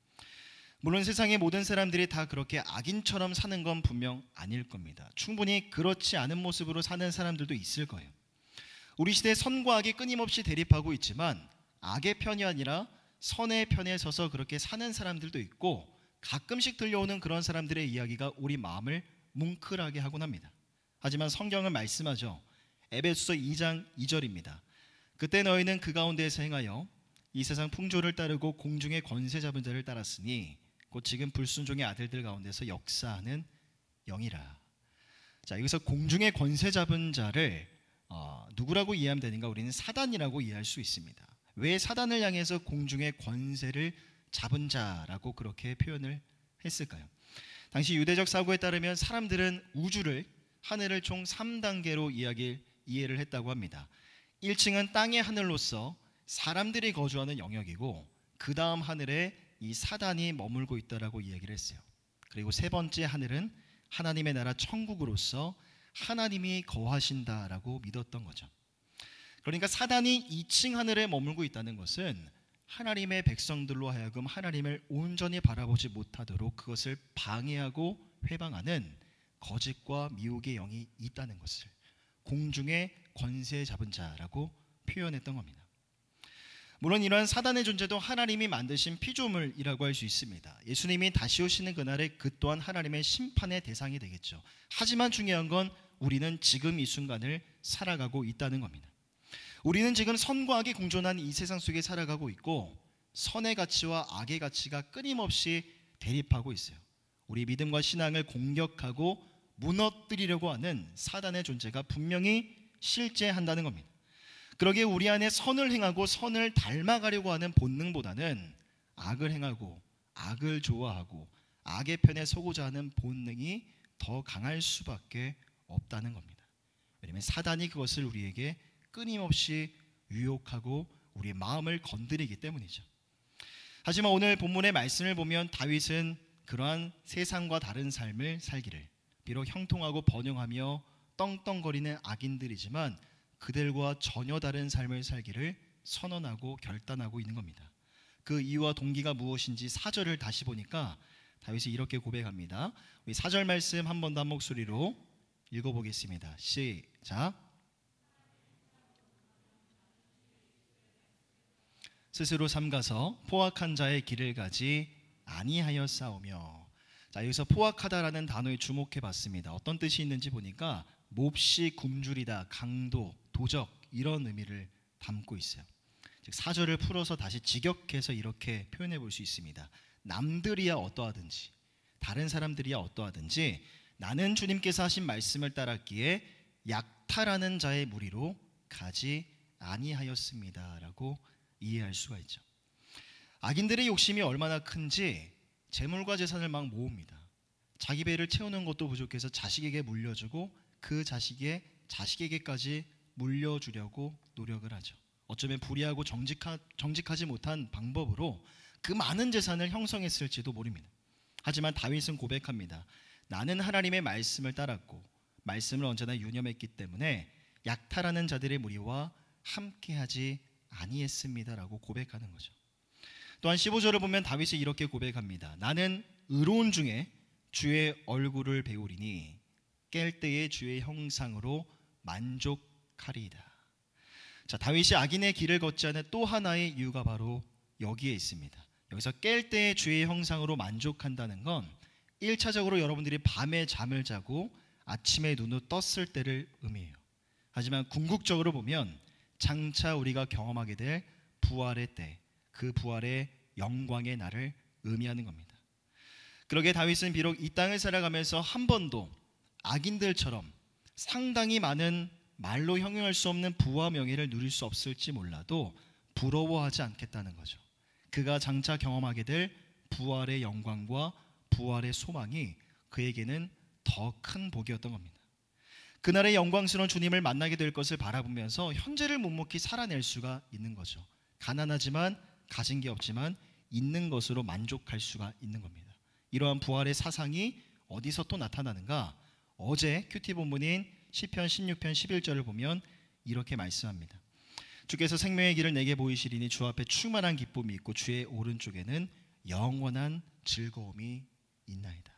물론 세상의 모든 사람들이 다 그렇게 악인처럼 사는 건 분명 아닐 겁니다. 충분히 그렇지 않은 모습으로 사는 사람들도 있을 거예요. 우리 시대의 선과 악이 끊임없이 대립하고 있지만 악의 편이 아니라 선의 편에 서서 그렇게 사는 사람들도 있고, 가끔씩 들려오는 그런 사람들의 이야기가 우리 마음을 뭉클하게 하곤 합니다. 하지만 성경은 말씀하죠. 에베소서 이 장 이 절입니다. 그때 너희는 그 가운데에서 행하여 이 세상 풍조를 따르고 공중의 권세 잡은 자를 따랐으니 곧 지금 불순종의 아들들 가운데서 역사하는 영이라. 자, 여기서 공중의 권세 잡은 자를 어, 누구라고 이해하면 되는가? 우리는 사단이라고 이해할 수 있습니다. 왜 사단을 향해서 공중의 권세를 잡은 자라고 그렇게 표현을 했을까요? 당시 유대적 사고에 따르면 사람들은 우주를, 하늘을 총 삼 단계로 이야기, 이해를 했다고 합니다. 일 층은 땅의 하늘로서 사람들이 거주하는 영역이고, 그 다음 하늘에 이 사단이 머물고 있다라고 이야기를 했어요. 그리고 세 번째 하늘은 하나님의 나라 천국으로서 하나님이 거하신다라고 믿었던 거죠. 그러니까 사단이 이 층 하늘에 머물고 있다는 것은 하나님의 백성들로 하여금 하나님을 온전히 바라보지 못하도록 그것을 방해하고 회방하는 거짓과 미혹의 영이 있다는 것을 공중의 권세 잡은 자라고 표현했던 겁니다. 물론 이러한 사단의 존재도 하나님이 만드신 피조물이라고 할 수 있습니다. 예수님이 다시 오시는 그날에 그 또한 하나님의 심판의 대상이 되겠죠. 하지만 중요한 건 우리는 지금 이 순간을 살아가고 있다는 겁니다. 우리는 지금 선과 악이 공존한 이 세상 속에 살아가고 있고, 선의 가치와 악의 가치가 끊임없이 대립하고 있어요. 우리 믿음과 신앙을 공격하고 무너뜨리려고 하는 사단의 존재가 분명히 실제한다는 겁니다. 그러기에 우리 안에 선을 행하고 선을 닮아가려고 하는 본능보다는 악을 행하고 악을 좋아하고 악의 편에 서고자 하는 본능이 더 강할 수밖에 없다는 겁니다. 왜냐하면 사단이 그것을 우리에게 끊임없이 유혹하고 우리의 마음을 건드리기 때문이죠. 하지만 오늘 본문의 말씀을 보면 다윗은 그러한 세상과 다른 삶을 살기를, 비록 형통하고 번영하며 떵떵거리는 악인들이지만 그들과 전혀 다른 삶을 살기를 선언하고 결단하고 있는 겁니다. 그 이유와 동기가 무엇인지 사 절을 다시 보니까 다윗이 이렇게 고백합니다. 우리 사 절 말씀 한 번 더 한 목소리로 읽어보겠습니다. 시작. 스스로 삼가서 포악한 자의 길을 가지 아니하여 싸우며. 자, 여기서 포악하다라는 단어에 주목해 봤습니다. 어떤 뜻이 있는지 보니까 몹시 굶주리다, 강도, 도적, 이런 의미를 담고 있어요. 즉 사 절을 풀어서 다시 직역해서 이렇게 표현해 볼 수 있습니다. 남들이야 어떠하든지, 다른 사람들이야 어떠하든지 나는 주님께서 하신 말씀을 따랐기에 약탈하는 자의 무리로 가지 아니하였습니다 라고 이해할 수가 있죠. 악인들의 욕심이 얼마나 큰지 재물과 재산을 막 모읍니다. 자기 배를 채우는 것도 부족해서 자식에게 물려주고 그 자식의 자식에게까지 물려주려고 노력을 하죠. 어쩌면 불의하고 정직하, 정직하지 못한 방법으로 그 많은 재산을 형성했을지도 모릅니다. 하지만 다윗은 고백합니다. 나는 하나님의 말씀을 따랐고 말씀을 언제나 유념했기 때문에 약탈하는 자들의 무리와 함께하지 아니했습니다라고 고백하는 거죠. 또한 십오 절을 보면 다윗이 이렇게 고백합니다. 나는 의로운 중에 주의 얼굴을 배우리니 깰 때의 주의 형상으로 만족하리이다. 자, 다윗이 악인의 길을 걷지 않은 또 하나의 이유가 바로 여기에 있습니다. 여기서 깰 때의 주의 형상으로 만족한다는 건 일 차적으로 여러분들이 밤에 잠을 자고 아침에 눈을 떴을 때를 의미해요. 하지만 궁극적으로 보면 장차 우리가 경험하게 될 부활의 때, 그 부활의 영광의 날을 의미하는 겁니다. 그러기에 다윗은 비록 이 땅을 살아가면서 한 번도 악인들처럼 상당히 많은 말로 형용할 수 없는 부와 명예를 누릴 수 없을지 몰라도 부러워하지 않겠다는 거죠. 그가 장차 경험하게 될 부활의 영광과 부활의 소망이 그에게는 더 큰 복이었던 겁니다. 그날의 영광스러운 주님을 만나게 될 것을 바라보면서 현재를 묵묵히 살아낼 수가 있는 거죠. 가난하지만 가진 게 없지만 있는 것으로 만족할 수가 있는 겁니다. 이러한 부활의 사상이 어디서 또 나타나는가? 어제 큐티 본문인 시편 십육 편 십일 절을 보면 이렇게 말씀합니다. 주께서 생명의 길을 내게 보이시리니 주 앞에 충만한 기쁨이 있고 주의 오른쪽에는 영원한 즐거움이 있나이다.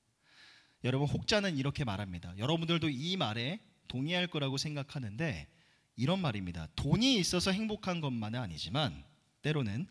여러분, 혹자는 이렇게 말합니다. 여러분들도 이 말에 동의할 거라고 생각하는데 이런 말입니다. 돈이 있어서 행복한 것만은 아니지만 때로는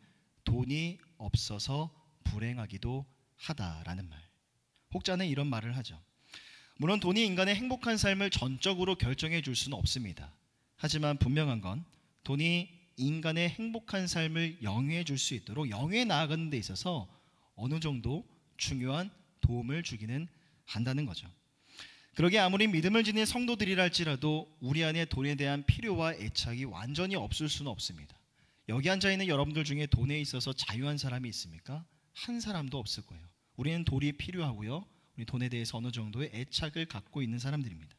돈이 없어서 불행하기도 하다라는 말. 혹자는 이런 말을 하죠. 물론 돈이 인간의 행복한 삶을 전적으로 결정해 줄 수는 없습니다. 하지만 분명한 건 돈이 인간의 행복한 삶을 영위해 줄 수 있도록 영위해 나아가는 데 있어서 어느 정도 중요한 도움을 주기는 한다는 거죠. 그러기에 아무리 믿음을 지닌 성도들이라 할지라도 우리 안에 돈에 대한 필요와 애착이 완전히 없을 수는 없습니다. 여기 앉아있는 여러분들 중에 돈에 있어서 자유한 사람이 있습니까? 한 사람도 없을 거예요. 우리는 돈이 필요하고요. 우리 돈에 대해서 어느 정도의 애착을 갖고 있는 사람들입니다.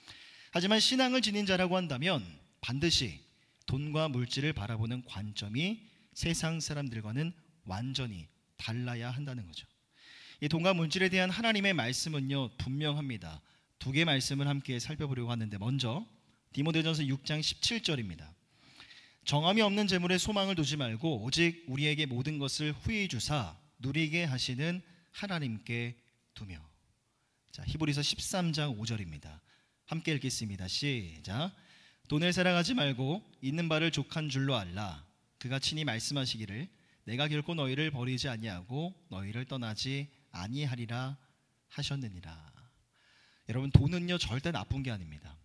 하지만 신앙을 지닌 자라고 한다면 반드시 돈과 물질을 바라보는 관점이 세상 사람들과는 완전히 달라야 한다는 거죠. 이 돈과 물질에 대한 하나님의 말씀은요 분명합니다. 두 개 말씀을 함께 살펴보려고 하는데 먼저 디모데전서 육 장 십칠 절입니다. 정함이 없는 재물에 소망을 두지 말고 오직 우리에게 모든 것을 후히 주사 누리게 하시는 하나님께 두며. 자, 히브리서 십삼 장 오 절입니다. 함께 읽겠습니다. 시작. 돈을 사랑하지 말고 있는 바를 족한 줄로 알라. 그가 친히 말씀하시기를 내가 결코 너희를 버리지 아니하고 너희를 떠나지 아니하리라 하셨느니라. 여러분, 돈은요 절대 나쁜 게 아닙니다.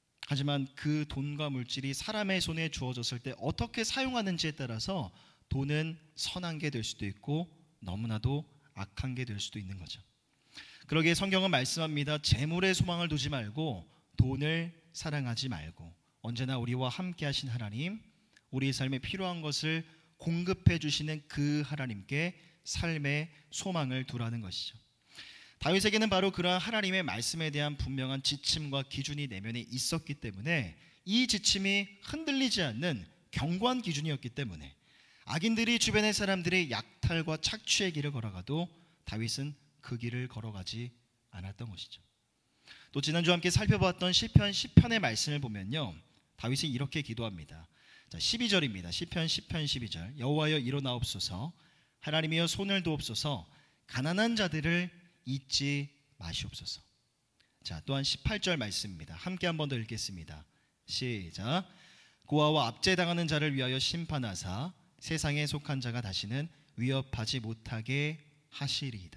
하지만 그 돈과 물질이 사람의 손에 주어졌을 때 어떻게 사용하는지에 따라서 돈은 선한 게 될 수도 있고 너무나도 악한 게 될 수도 있는 거죠. 그러기에 성경은 말씀합니다. 재물에 소망을 두지 말고 돈을 사랑하지 말고 언제나 우리와 함께 하신 하나님, 우리의 삶에 필요한 것을 공급해 주시는 그 하나님께 삶의 소망을 두라는 것이죠. 다윗에게는 바로 그러한 하나님의 말씀에 대한 분명한 지침과 기준이 내면에 있었기 때문에 이 지침이 흔들리지 않는 견고한 기준이었기 때문에 악인들이 주변의 사람들의 약탈과 착취의 길을 걸어가도 다윗은 그 길을 걸어가지 않았던 것이죠. 또 지난주 함께 살펴봤던 시편 십 편의 말씀을 보면요, 다윗이 이렇게 기도합니다. 자, 십이 절입니다. 시편 십 편 십이 절. 여호와여 일어나옵소서. 하나님이여 손을 두옵소서. 가난한 자들을 잊지 마시옵소서. 자, 또한 십팔 절 말씀입니다. 함께 한 번 더 읽겠습니다. 시작. 고아와 압제당하는 자를 위하여 심판하사 세상에 속한 자가 다시는 위협하지 못하게 하시리이다.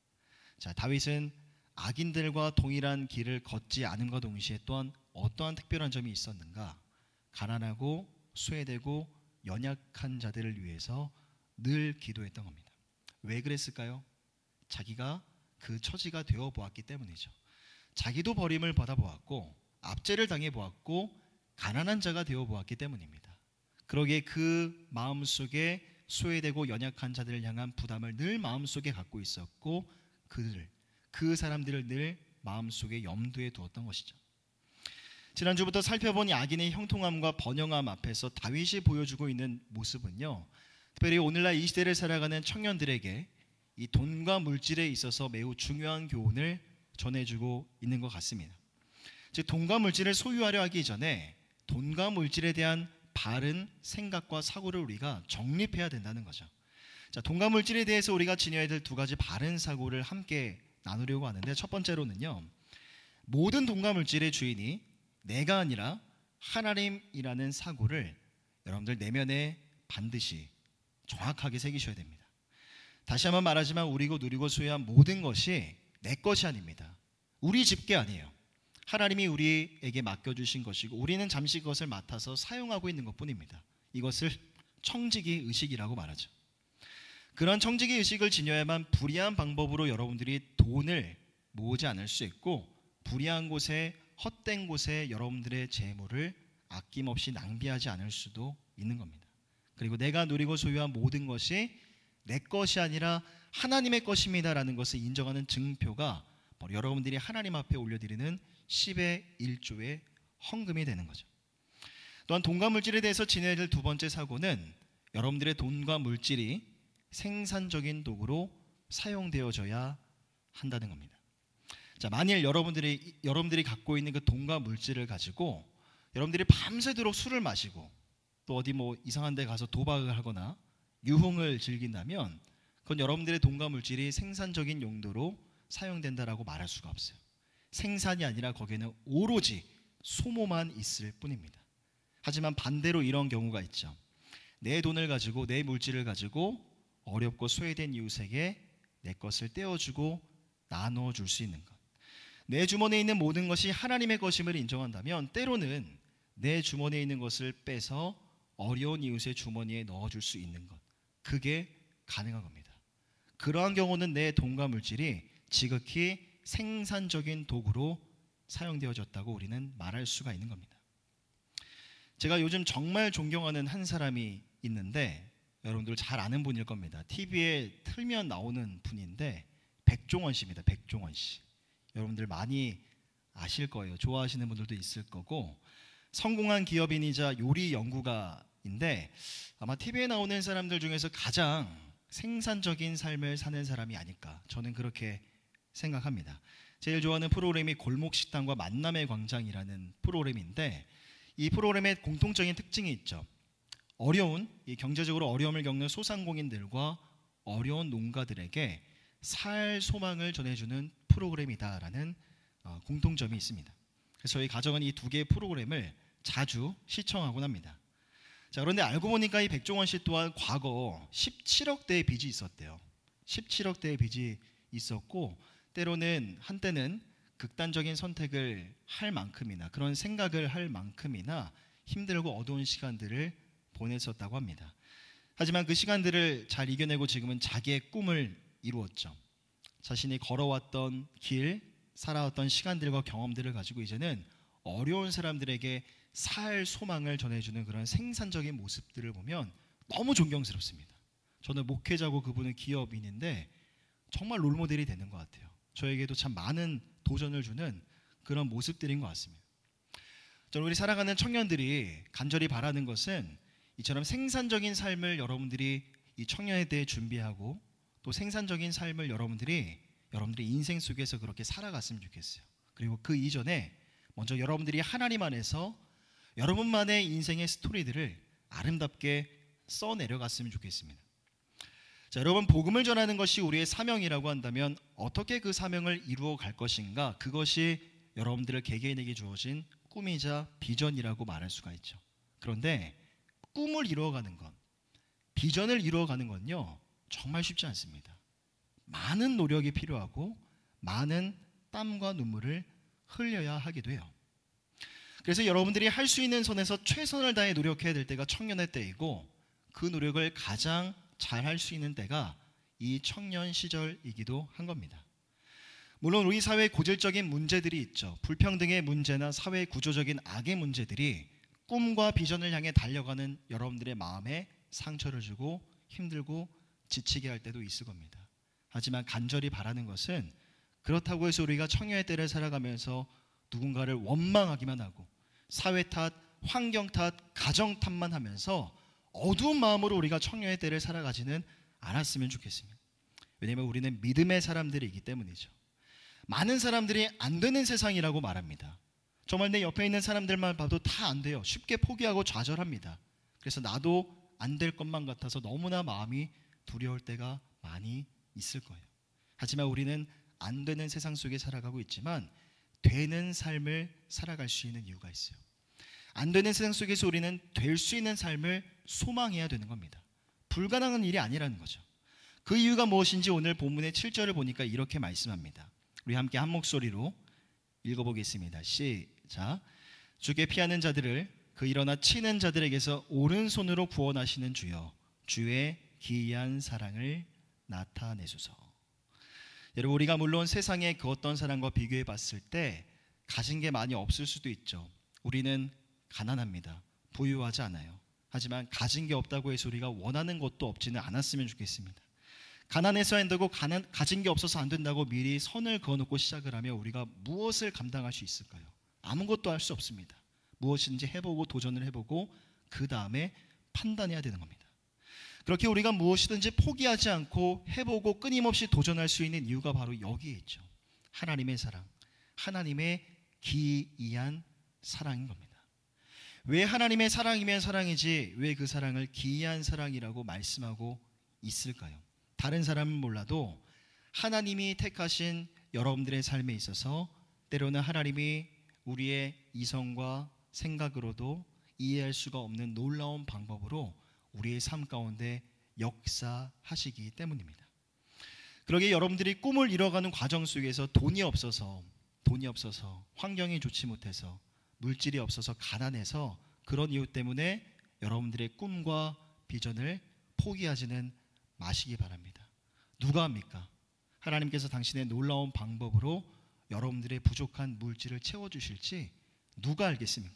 자, 다윗은 악인들과 동일한 길을 걷지 않음과 동시에 또한 어떠한 특별한 점이 있었는가? 가난하고 소외되고 연약한 자들을 위해서 늘 기도했던 겁니다. 왜 그랬을까요? 자기가 그 처지가 되어 보았기 때문이죠. 자기도 버림을 받아 보았고 압제를 당해 보았고 가난한 자가 되어 보았기 때문입니다. 그러기에 그 마음속에 소외되고 연약한 자들을 향한 부담을 늘 마음속에 갖고 있었고 그들을 그 사람들을 늘 마음속에 염두에 두었던 것이죠. 지난주부터 살펴본 악인의 형통함과 번영함 앞에서 다윗이 보여주고 있는 모습은요, 특별히 오늘날 이 시대를 살아가는 청년들에게 이 돈과 물질에 있어서 매우 중요한 교훈을 전해주고 있는 것 같습니다. 즉 돈과 물질을 소유하려 하기 전에 돈과 물질에 대한 바른 생각과 사고를 우리가 정립해야 된다는 거죠. 자, 돈과 물질에 대해서 우리가 지녀야 될 두 가지 바른 사고를 함께 나누려고 하는데, 첫 번째로는요, 모든 돈과 물질의 주인이 내가 아니라 하나님이라는 사고를 여러분들 내면에 반드시 정확하게 새기셔야 됩니다. 다시 한번 말하지만 우리고 누리고 소유한 모든 것이 내 것이 아닙니다. 우리 집게 아니에요. 하나님이 우리에게 맡겨주신 것이고 우리는 잠시 그것을 맡아서 사용하고 있는 것뿐입니다. 이것을 청지기 의식이라고 말하죠. 그런 청지기 의식을 지녀야만 불의한 방법으로 여러분들이 돈을 모으지 않을 수 있고, 불의한 곳에, 헛된 곳에 여러분들의 재물을 아낌없이 낭비하지 않을 수도 있는 겁니다. 그리고 내가 누리고 소유한 모든 것이 내 것이 아니라 하나님의 것입니다라는 것을 인정하는 증표가 바로 여러분들이 하나님 앞에 올려드리는 십의 일조의 헌금이 되는 거죠. 또한 돈과 물질에 대해서 지녀야 될 두 번째 사고는 여러분들의 돈과 물질이 생산적인 도구로 사용되어져야 한다는 겁니다. 자, 만일 여러분들이 여러분들이 갖고 있는 그 돈과 물질을 가지고 여러분들이 밤새도록 술을 마시고 또 어디 뭐 이상한 데 가서 도박을 하거나 유흥을 즐긴다면, 그건 여러분들의 돈과 물질이 생산적인 용도로 사용된다라고 말할 수가 없어요. 생산이 아니라 거기에는 오로지 소모만 있을 뿐입니다. 하지만 반대로 이런 경우가 있죠. 내 돈을 가지고, 내 물질을 가지고 어렵고 소외된 이웃에게 내 것을 떼어주고 나눠줄 수 있는 것, 내 주머니에 있는 모든 것이 하나님의 것임을 인정한다면 때로는 내 주머니에 있는 것을 빼서 어려운 이웃의 주머니에 넣어줄 수 있는 것, 그게 가능한 겁니다. 그러한 경우는 내 돈과 물질이 지극히 생산적인 도구로 사용되어졌다고 우리는 말할 수가 있는 겁니다. 제가 요즘 정말 존경하는 한 사람이 있는데 여러분들 잘 아는 분일 겁니다. 티비에 틀면 나오는 분인데 백종원 씨입니다. 백종원 씨. 여러분들 많이 아실 거예요. 좋아하시는 분들도 있을 거고, 성공한 기업인이자 요리 연구가인데 아마 티비에 나오는 사람들 중에서 가장 생산적인 삶을 사는 사람이 아닐까, 저는 그렇게 생각합니다. 제일 좋아하는 프로그램이 골목식당과 만남의 광장이라는 프로그램인데, 이 프로그램의 공통적인 특징이 있죠. 어려운, 이 경제적으로 어려움을 겪는 소상공인들과 어려운 농가들에게 살 소망을 전해주는 프로그램이다라는 어, 공통점이 있습니다. 그래서 저희 가정은 이 두 개의 프로그램을 자주 시청하곤 합니다. 자, 그런데 알고 보니까 이 백종원 씨 또한 과거 십칠억 대의 빚이 있었대요. 십칠억 대의 빚이 있었고, 때로는 한때는 극단적인 선택을 할 만큼이나 그런 생각을 할 만큼이나 힘들고 어두운 시간들을 보냈었다고 합니다. 하지만 그 시간들을 잘 이겨내고 지금은 자기의 꿈을 이루었죠. 자신이 걸어왔던 길, 살아왔던 시간들과 경험들을 가지고 이제는 어려운 사람들에게 살 소망을 전해주는 그런 생산적인 모습들을 보면 너무 존경스럽습니다. 저는 목회자고 그분은 기업인인데 정말 롤모델이 되는 것 같아요. 저에게도 참 많은 도전을 주는 그런 모습들인 것 같습니다. 저는 우리 살아가는 청년들이 간절히 바라는 것은 이처럼 생산적인 삶을 여러분들이 이 청년에 대해 준비하고 또 생산적인 삶을 여러분들이 여러분들의 인생 속에서 그렇게 살아갔으면 좋겠어요. 그리고 그 이전에 먼저 여러분들이 하나님 안에서 여러분만의 인생의 스토리들을 아름답게 써내려갔으면 좋겠습니다. 자, 여러분, 복음을 전하는 것이 우리의 사명이라고 한다면 어떻게 그 사명을 이루어 갈 것인가, 그것이 여러분들의 개개인에게 주어진 꿈이자 비전이라고 말할 수가 있죠. 그런데 꿈을 이루어가는 것, 비전을 이루어가는 건요 정말 쉽지 않습니다. 많은 노력이 필요하고 많은 땀과 눈물을 흘려야 하기도 해요. 그래서 여러분들이 할 수 있는 선에서 최선을 다해 노력해야 될 때가 청년의 때이고, 그 노력을 가장 잘 할 수 있는 때가 이 청년 시절이기도 한 겁니다. 물론 우리 사회에 고질적인 문제들이 있죠. 불평등의 문제나 사회 구조적인 악의 문제들이 꿈과 비전을 향해 달려가는 여러분들의 마음에 상처를 주고 힘들고 지치게 할 때도 있을 겁니다. 하지만 간절히 바라는 것은 그렇다고 해서 우리가 청년의 때를 살아가면서 누군가를 원망하기만 하고 사회 탓, 환경 탓, 가정 탓만 하면서 어두운 마음으로 우리가 청년의 때를 살아가지는 않았으면 좋겠습니다. 왜냐하면 우리는 믿음의 사람들이기 때문이죠. 많은 사람들이 안 되는 세상이라고 말합니다. 정말 내 옆에 있는 사람들만 봐도 다 안 돼요. 쉽게 포기하고 좌절합니다. 그래서 나도 안 될 것만 같아서 너무나 마음이 두려울 때가 많이 있을 거예요. 하지만 우리는 안 되는 세상 속에 살아가고 있지만 되는 삶을 살아갈 수 있는 이유가 있어요. 안 되는 세상 속에서 우리는 될 수 있는 삶을 소망해야 되는 겁니다. 불가능한 일이 아니라는 거죠. 그 이유가 무엇인지 오늘 본문의 칠 절을 보니까 이렇게 말씀합니다. 우리 함께 한 목소리로 읽어보겠습니다. 시작. 주께 피하는 자들을 그 일어나 치는 자들에게서 오른손으로 구원하시는 주여, 주의 기이한 사랑을 나타내소서. 여러분, 우리가 물론 세상의 그 어떤 사람과 비교해 봤을 때 가진 게 많이 없을 수도 있죠. 우리는 가난합니다. 부유하지 않아요. 하지만 가진 게 없다고 해서 우리가 원하는 것도 없지는 않았으면 좋겠습니다. 가난해서 안 되고 가난, 가진 게 없어서 안 된다고 미리 선을 그어놓고 시작을 하면 우리가 무엇을 감당할 수 있을까요? 아무것도 할 수 없습니다. 무엇인지 해보고 도전을 해보고 그 다음에 판단해야 되는 겁니다. 그렇게 우리가 무엇이든지 포기하지 않고 해보고 끊임없이 도전할 수 있는 이유가 바로 여기에 있죠. 하나님의 사랑, 하나님의 기이한 사랑인 겁니다. 왜 하나님의 사랑이면 사랑이지 왜 그 사랑을 기이한 사랑이라고 말씀하고 있을까요? 다른 사람은 몰라도 하나님이 택하신 여러분들의 삶에 있어서 때로는 하나님이 우리의 이성과 생각으로도 이해할 수가 없는 놀라운 방법으로 우리의 삶 가운데 역사하시기 때문입니다. 그러기에 여러분들이 꿈을 이뤄가는 과정 속에서 돈이 없어서 돈이 없어서 환경이 좋지 못해서 물질이 없어서 가난해서 그런 이유 때문에 여러분들의 꿈과 비전을 포기하지는 마시기 바랍니다. 누가 합니까? 하나님께서 당신의 놀라운 방법으로 여러분들의 부족한 물질을 채워주실지 누가 알겠습니까?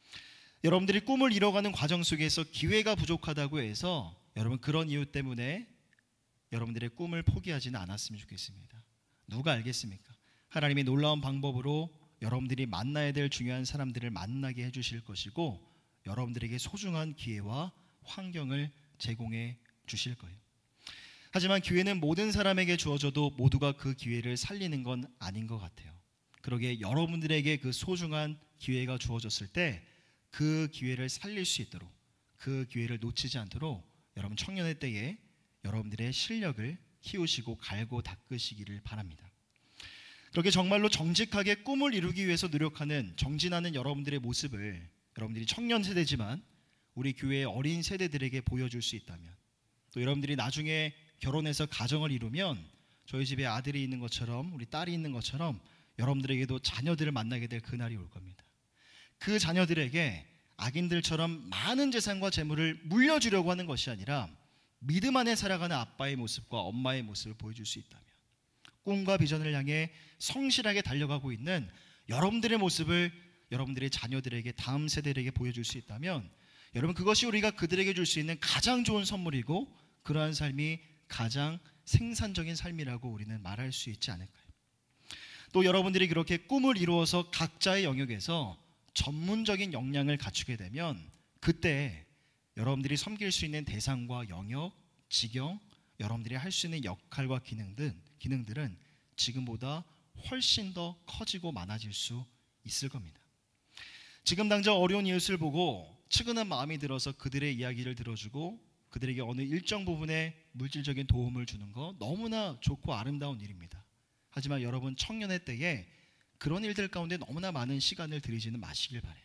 여러분들이 꿈을 이뤄가는 과정 속에서 기회가 부족하다고 해서 여러분 그런 이유 때문에 여러분들의 꿈을 포기하지는 않았으면 좋겠습니다. 누가 알겠습니까? 하나님의 놀라운 방법으로 여러분들이 만나야 될 중요한 사람들을 만나게 해주실 것이고 여러분들에게 소중한 기회와 환경을 제공해 주실 거예요. 하지만 기회는 모든 사람에게 주어져도 모두가 그 기회를 살리는 건 아닌 것 같아요. 그러기에 여러분들에게 그 소중한 기회가 주어졌을 때 그 기회를 살릴 수 있도록 그 기회를 놓치지 않도록 여러분 청년의 때에 여러분들의 실력을 키우시고 갈고 닦으시기를 바랍니다. 그렇게 정말로 정직하게 꿈을 이루기 위해서 노력하는 정진하는 여러분들의 모습을 여러분들이 청년 세대지만 우리 교회의 어린 세대들에게 보여줄 수 있다면 또 여러분들이 나중에 결혼해서 가정을 이루면 저희 집에 아들이 있는 것처럼 우리 딸이 있는 것처럼 여러분들에게도 자녀들을 만나게 될 그날이 올 겁니다. 그 자녀들에게 악인들처럼 많은 재산과 재물을 물려주려고 하는 것이 아니라 믿음 안에 살아가는 아빠의 모습과 엄마의 모습을 보여줄 수 있다면 꿈과 비전을 향해 성실하게 달려가고 있는 여러분들의 모습을 여러분들의 자녀들에게 다음 세대들에게 보여줄 수 있다면 여러분 그것이 우리가 그들에게 줄 수 있는 가장 좋은 선물이고 그러한 삶이 가장 생산적인 삶이라고 우리는 말할 수 있지 않을까요? 또 여러분들이 그렇게 꿈을 이루어서 각자의 영역에서 전문적인 역량을 갖추게 되면 그때 여러분들이 섬길 수 있는 대상과 영역, 지경, 여러분들이 할 수 있는 역할과 기능들, 기능들은 지금보다 훨씬 더 커지고 많아질 수 있을 겁니다. 지금 당장 어려운 이웃을 보고 측은한 마음이 들어서 그들의 이야기를 들어주고 그들에게 어느 일정 부분의 물질적인 도움을 주는 거 너무나 좋고 아름다운 일입니다. 하지만 여러분 청년의 때에 그런 일들 가운데 너무나 많은 시간을 들이지는 마시길 바라요.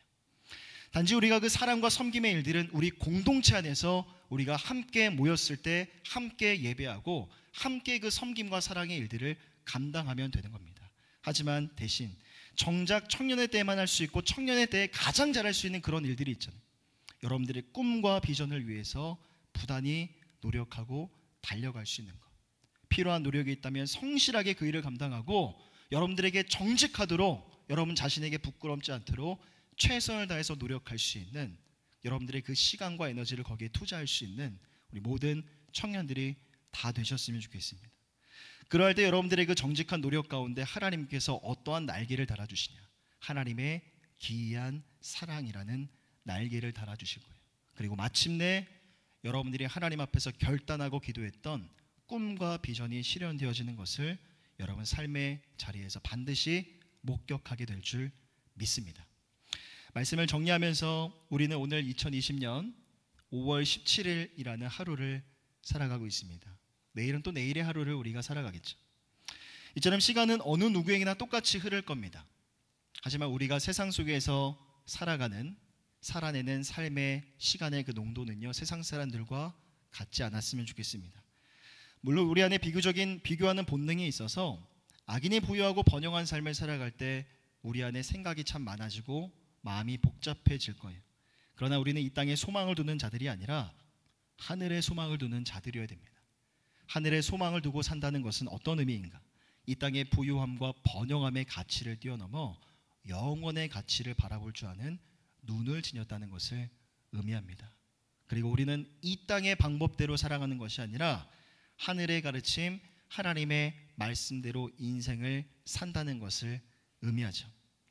단지 우리가 그 사랑과 섬김의 일들은 우리 공동체 안에서 우리가 함께 모였을 때 함께 예배하고 함께 그 섬김과 사랑의 일들을 감당하면 되는 겁니다. 하지만 대신 정작 청년의 때에만 할 수 있고 청년의 때에 가장 잘할 수 있는 그런 일들이 있잖아요. 여러분들의 꿈과 비전을 위해서 부단히 노력하고 달려갈 수 있는 것. 필요한 노력이 있다면 성실하게 그 일을 감당하고 여러분들에게 정직하도록 여러분 자신에게 부끄럽지 않도록 최선을 다해서 노력할 수 있는 여러분들의 그 시간과 에너지를 거기에 투자할 수 있는 우리 모든 청년들이 다 되셨으면 좋겠습니다. 그럴 때 여러분들의 그 정직한 노력 가운데 하나님께서 어떠한 날개를 달아주시냐? 하나님의 기이한 사랑이라는 날개를 달아주실 거예요. 그리고 마침내 여러분들이 하나님 앞에서 결단하고 기도했던 꿈과 비전이 실현되어지는 것을 여러분 삶의 자리에서 반드시 목격하게 될 줄 믿습니다. 말씀을 정리하면서 우리는 오늘 이천이십 년 오월 십칠일이라는 하루를 살아가고 있습니다. 내일은 또 내일의 하루를 우리가 살아가겠죠. 이처럼 시간은 어느 누구에게나 똑같이 흐를 겁니다. 하지만 우리가 세상 속에서 살아가는 살아내는 삶의 시간의 그 농도는요, 세상 사람들과 같지 않았으면 좋겠습니다. 물론 우리 안에 비교적인 비교하는 본능이 있어서 악인이 부유하고 번영한 삶을 살아갈 때 우리 안에 생각이 참 많아지고 마음이 복잡해질 거예요. 그러나 우리는 이 땅에 소망을 두는 자들이 아니라 하늘에 소망을 두는 자들이어야 됩니다. 하늘에 소망을 두고 산다는 것은 어떤 의미인가? 이 땅의 부유함과 번영함의 가치를 뛰어넘어 영원의 가치를 바라볼 줄 아는 눈을 지녔다는 것을 의미합니다. 그리고 우리는 이 땅의 방법대로 살아가는 것이 아니라 하늘의 가르침, 하나님의 말씀대로 인생을 산다는 것을 의미하죠.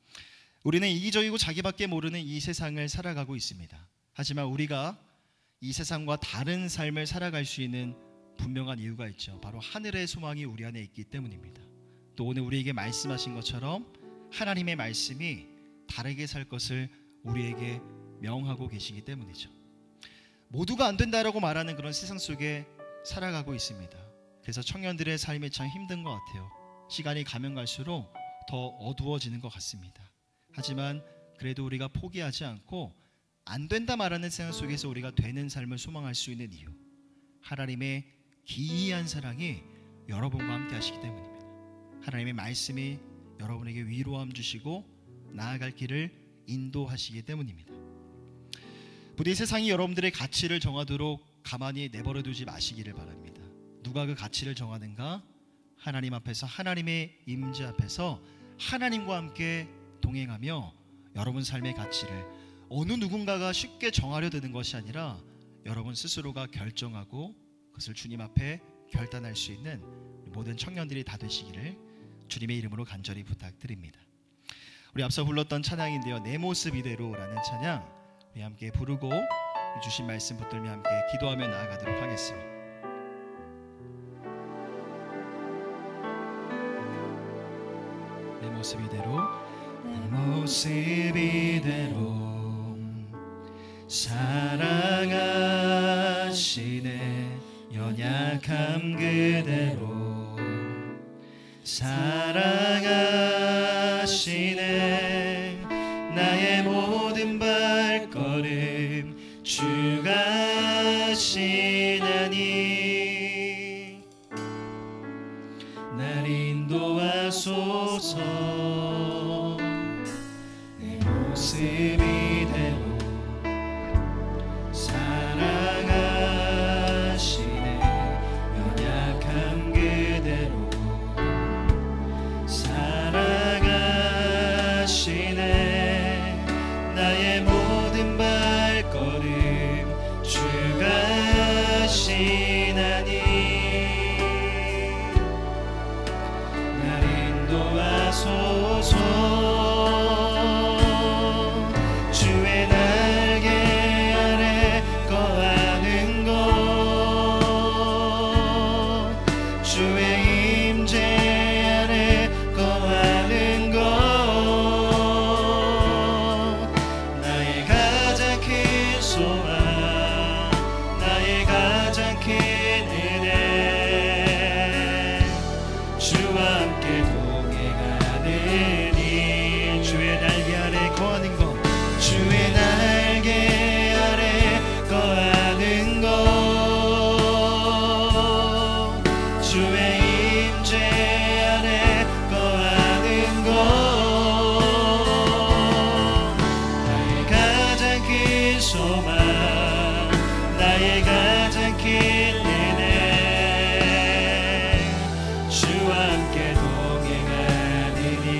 우리는 이기적이고 자기밖에 모르는 이 세상을 살아가고 있습니다. 하지만 우리가 이 세상과 다른 삶을 살아갈 수 있는 분명한 이유가 있죠. 바로 하늘의 소망이 우리 안에 있기 때문입니다. 또 오늘 우리에게 말씀하신 것처럼 하나님의 말씀이 다르게 살 것을 우리에게 명하고 계시기 때문이죠. 모두가 안 된다라고 말하는 그런 세상 속에 살아가고 있습니다. 그래서 청년들의 삶이 참 힘든 것 같아요. 시간이 가면 갈수록 더 어두워지는 것 같습니다. 하지만 그래도 우리가 포기하지 않고 안 된다 말하는 세상 속에서 우리가 되는 삶을 소망할 수 있는 이유, 하나님의 기이한 사랑이 여러분과 함께 하시기 때문입니다. 하나님의 말씀이 여러분에게 위로함 주시고 나아갈 길을 인도하시기 때문입니다. 부디 세상이 여러분들의 가치를 정하도록 가만히 내버려두지 마시기를 바랍니다. 누가 그 가치를 정하는가? 하나님 앞에서, 하나님의 임재 앞에서 하나님과 함께 동행하며 여러분 삶의 가치를 어느 누군가가 쉽게 정하려 드는 것이 아니라 여러분 스스로가 결정하고 그것을 주님 앞에 결단할 수 있는 모든 청년들이 다 되시기를 주님의 이름으로 간절히 부탁드립니다. 우리 앞서 불렀던 찬양인데요, 내 모습 이대로라는 찬양 우리 함께 부르고 주신 말씀 붙들며 함께 기도하며 나아가도록 하겠습니다. 내 모습 이대로, 내 모습 이대로 사랑하시네. 연약함 그대로 사랑하시네. 나의 모든 발걸음 주가 하시나니 날 인도하소서. 내 모습 이대로 사랑하시네. 연약함 그대로 사랑하시네. 나의 모든 발걸음 주가 하시나니 날 인도하소서. 주의 날개 아래 거하는 것, 주의 임재 아래 거하는 것, 나의 가장 큰 소망, 나의 가장 큰 은혜, 주와 함께 동행하느니. 주의 날개 아래 거하는 것, 주의 날개 아래 거하는 것, 주의 임재 아래 거하는 것, 나의 가장 큰 소망, 나의 가장 큰 은혜, 주와 함께 동행하느니.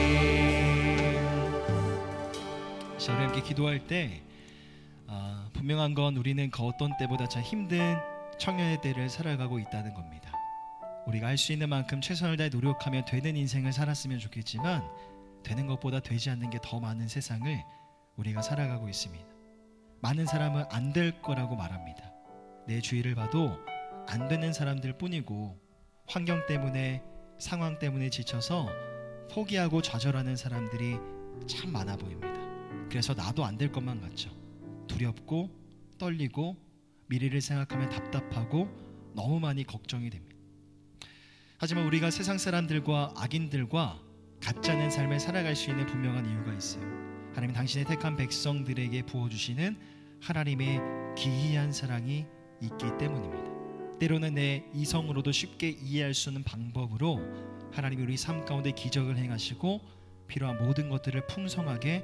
자, 우리 함께 기도할 때 아, 분명한 건 우리는 그 어떤 때보다 참 힘든 청년의 때를 살아가고 있다는 겁니다. 우리가 할 수 있는 만큼 최선을 다해 노력하며 되는 인생을 살았으면 좋겠지만 되는 것보다 되지 않는 게 더 많은 세상을 우리가 살아가고 있습니다. 많은 사람은 안 될 거라고 말합니다. 내 주위를 봐도 안 되는 사람들 뿐이고 환경 때문에, 상황 때문에 지쳐서 포기하고 좌절하는 사람들이 참 많아 보입니다. 그래서 나도 안 될 것만 같죠. 두렵고 떨리고 미래를 생각하면 답답하고 너무 많이 걱정이 됩니다. 하지만 우리가 세상 사람들과 악인들과 같지 않은 삶을 살아갈 수 있는 분명한 이유가 있어요. 하나님 당신의 택한 백성들에게 부어주시는 하나님의 기이한 사랑이 있기 때문입니다. 때로는 내 이성으로도 쉽게 이해할 수 없는 방법으로 하나님이 우리 삶 가운데 기적을 행하시고 필요한 모든 것들을 풍성하게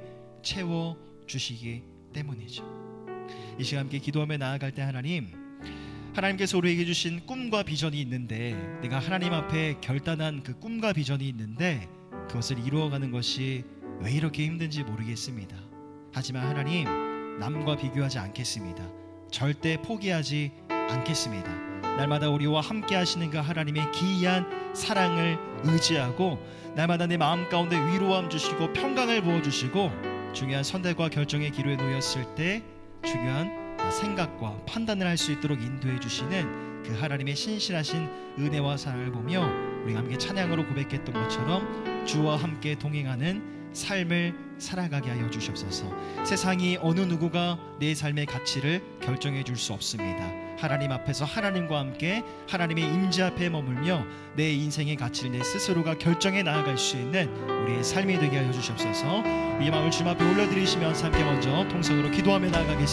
채워주시기 때문이죠. 이 시간 함께 기도하며 나아갈 때 하나님, 하나님께서 우리에게 주신 꿈과 비전이 있는데 내가 하나님 앞에 결단한 그 꿈과 비전이 있는데 그것을 이루어가는 것이 왜 이렇게 힘든지 모르겠습니다. 하지만 하나님, 남과 비교하지 않겠습니다. 절대 포기하지 않겠습니다. 날마다 우리와 함께 하시는 그 하나님의 기이한 사랑을 의지하고 날마다 내 마음 가운데 위로함 주시고 평강을 부어주시고 중요한 선택과 결정의 기로에 놓였을 때 중요한 생각과 판단을 할 수 있도록 인도해 주시는 그 하나님의 신실하신 은혜와 사랑을 보며 우리가 함께 찬양으로 고백했던 것처럼 주와 함께 동행하는 삶을 살아가게 하여 주시옵소서. 세상이 어느 누구가 내 삶의 가치를 결정해 줄 수 없습니다. 하나님 앞에서 하나님과 함께 하나님의 임재 앞에 머물며 내 인생의 가치를 내 스스로가 결정해 나아갈 수 있는 우리의 삶이 되게 하여 주시옵소서. 이 마음을 주님 앞에 올려드리시면서 함께 먼저 통성으로 기도하며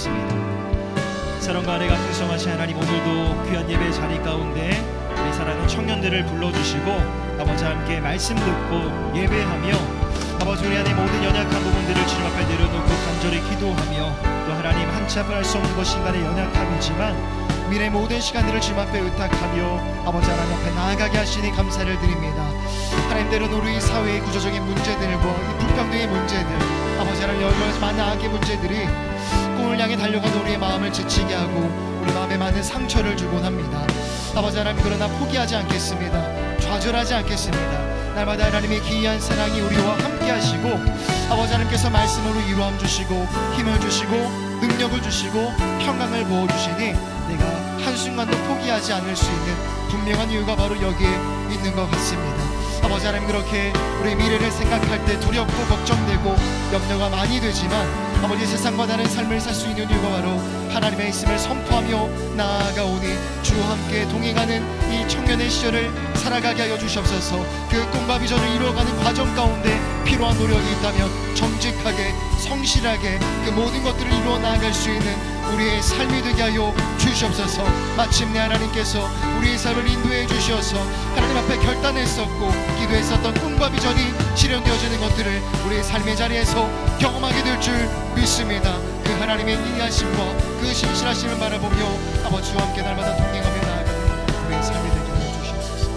나아가겠습니다. 사랑과 은혜가 풍성하신 하나님, 오늘도 귀한 예배 자리 가운데 우리 사랑하는 청년들을 불러주시고 아버지 함께 말씀 듣고 예배하며 아버지 우리 안에 모든 연약한 부분들을 주님 앞에 내려놓고 간절히 기도하며 또 하나님 한치 앞을 할 수 없는 것이 인간의 연약함이지만 미래 모든 시간들을 주님 앞에 의탁하며 아버지 하나님 앞에 나아가게 하시니 감사를 드립니다. 하나님, 때로는 우리 사회의 구조적인 문제들과 이 불평등의 문제들, 아버지 하나님 여러 가지 많은 악의 문제들이 꿈을 향해 달려가는 우리의 마음을 지치게 하고 우리 마음에 많은 상처를 주곤 합니다. 아버지 하나님, 그러나 포기하지 않겠습니다. 좌절하지 않겠습니다. 날마다 하나님의 기이한 사랑이 우리와 함께 하시고 아버지 하나님께서 말씀으로 위로함 주시고 힘을 주시고 능력을 주시고 평강을 부어주시니 내가 한순간도 포기하지 않을 수 있는 분명한 이유가 바로 여기에 있는 것 같습니다. 아버지 하나님, 그렇게 우리의 미래를 생각할 때 두렵고 걱정되고 염려가 많이 되지만 아버지 세상과 다른 삶을 살 수 있는 이유가 바로 하나님의 있음을 선포하며 나아가오니 주와 함께 동행하는 이 청년의 시절을 살아가게 하여 주시옵소서. 그 꿈과 비전을 이루어가는 과정 가운데 필요한 노력이 있다면 정직하게 성실하게 그 모든 것들을 이루어 나아갈 수 있는 우리의 삶이 되게 하여 주시옵소서. 마침내 하나님께서 우리의 삶을 인도해 주셔서 하나님 앞에 결단했었고 기도했었던 꿈과 비전이 실현되어지는 것들을 우리의 삶의 자리에서 경험하게 될 줄 믿습니다. 그 하나님의 인하심과 그 신실하심을 바라보며 아버지와 함께 날마다 동행하며 나아가는 우리의 삶이 되게 하여 주시옵소서.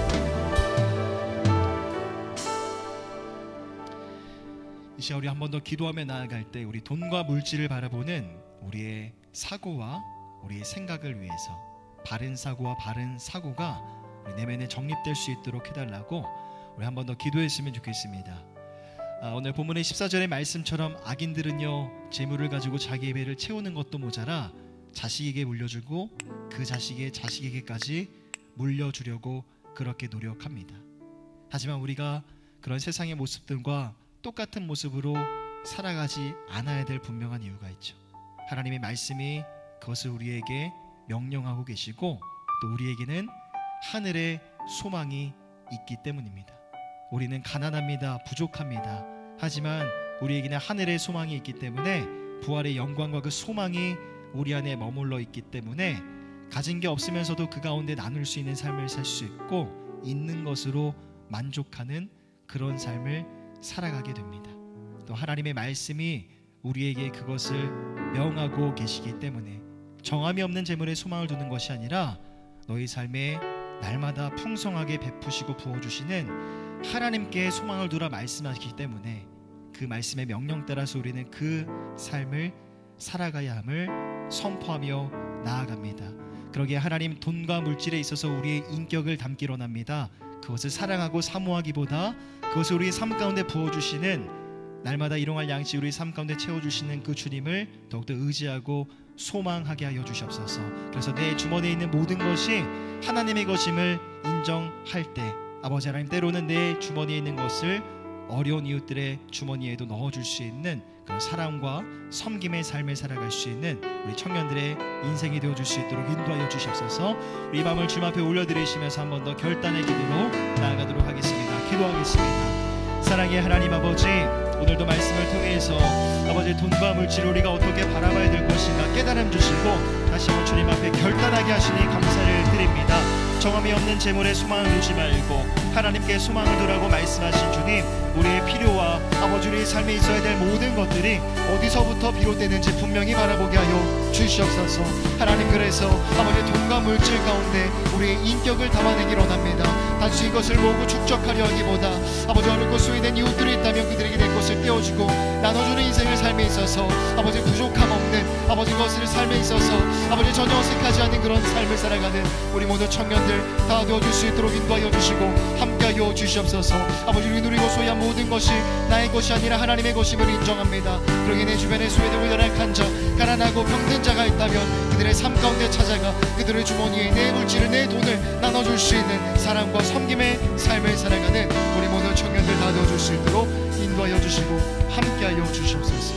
이 시간 우리 한 번 더 기도하며 나아갈 때 우리 돈과 물질을 바라보는 우리의 사고와 우리의 생각을 위해서 바른 사고와 바른 사고가 우리 내면에 정립될 수 있도록 해달라고 우리 한 번 더 기도했으면 좋겠습니다. 아, 오늘 본문의 십사 절의 말씀처럼 악인들은요 재물을 가지고 자기의 배를 채우는 것도 모자라 자식에게 물려주고 그 자식의 자식에게까지 물려주려고 그렇게 노력합니다. 하지만 우리가 그런 세상의 모습들과 똑같은 모습으로 살아가지 않아야 될 분명한 이유가 있죠. 하나님의 말씀이 그것을 우리에게 명령하고 계시고 또 우리에게는 하늘의 소망이 있기 때문입니다. 우리는 가난합니다. 부족합니다. 하지만 우리에게는 하늘의 소망이 있기 때문에 부활의 영광과 그 소망이 우리 안에 머물러 있기 때문에 가진 게 없으면서도 그 가운데 나눌 수 있는 삶을 살 수 있고 있는 것으로 만족하는 그런 삶을 살아가게 됩니다. 또 하나님의 말씀이 우리에게 그것을 명하고 계시기 때문에 정함이 없는 재물에 소망을 두는 것이 아니라 너희 삶에 날마다 풍성하게 베푸시고 부어주시는 하나님께 소망을 두라 말씀하시기 때문에 그 말씀의 명령 따라서 우리는 그 삶을 살아가야 함을 선포하며 나아갑니다. 그러기에 하나님 돈과 물질에 있어서 우리의 인격을 담기로 합니다. 그것을 사랑하고 사모하기보다 그것을 우리 삶 가운데 부어주시는, 날마다 일용할 양식 우리 삶 가운데 채워주시는 그 주님을 더욱더 의지하고 소망하게 하여 주시옵소서. 그래서 내 주머니에 있는 모든 것이 하나님의 것임을 인정할 때, 아버지 하나님, 때로는 내 주머니에 있는 것을 어려운 이웃들의 주머니에도 넣어줄 수 있는 그런 사랑과 섬김의 삶을 살아갈 수 있는 우리 청년들의 인생이 되어줄 수 있도록 인도하여 주시옵소서. 우리 마음을 주님 앞에 올려드리시면서 한 번 더 결단의 기도로 나아가도록 하겠습니다. 기도하겠습니다. 사랑의 하나님 아버지, 오늘도 말씀을 통해서 아버지의 돈과 물질을 우리가 어떻게 바라봐야 될 것인가 깨달음 주시고 다시 한번 주님 앞에 결단하게 하시니 감사를 드립니다. 정함이 없는 재물에 소망을 두지 말고 하나님께 소망을 두라고 말씀하신 주님, 우리의 필요와 아버지 우리의 삶에 있어야 될 모든 것들이 어디서부터 비롯되는지 분명히 바라보게 하여 주시옵소서. 하나님, 그래서 아버지 돈과 물질 가운데 우리의 인격을 담아내기로 합니다. 단순히 이것을 모으고 축적하려 하기보다 아버지 어렵고 소외된 이웃들이 있다면 그들에게 내 것을 떼어주고 나눠주는 인생을 삶에 있어서 아버지 부족함 없는 아버지 것을 삶에 있어서 아버지 전혀 어색하지 않은 그런 삶을 살아가는 우리 모든 청년들 다 되어줄 수 있도록 인도하여 주시고 함께하여 주시옵소서. 아버지, 우리 누리고 소유한 모든 것이 나의 것이 아니라 하나님의 것임을 인정합니다. 그러기에 내 주변에 소외되고 연약한 자, 가난하고 병든 자가 있다면 그들의 삶 가운데 찾아가 그들의 주머니에 내 물질을, 내 돈을 나눠줄 수 있는 사랑과 섬김의 삶을 살아가는 우리 모든 청년들 다 되어줄 수 있도록 인도하여 주시고 함께하여 주시옵소서.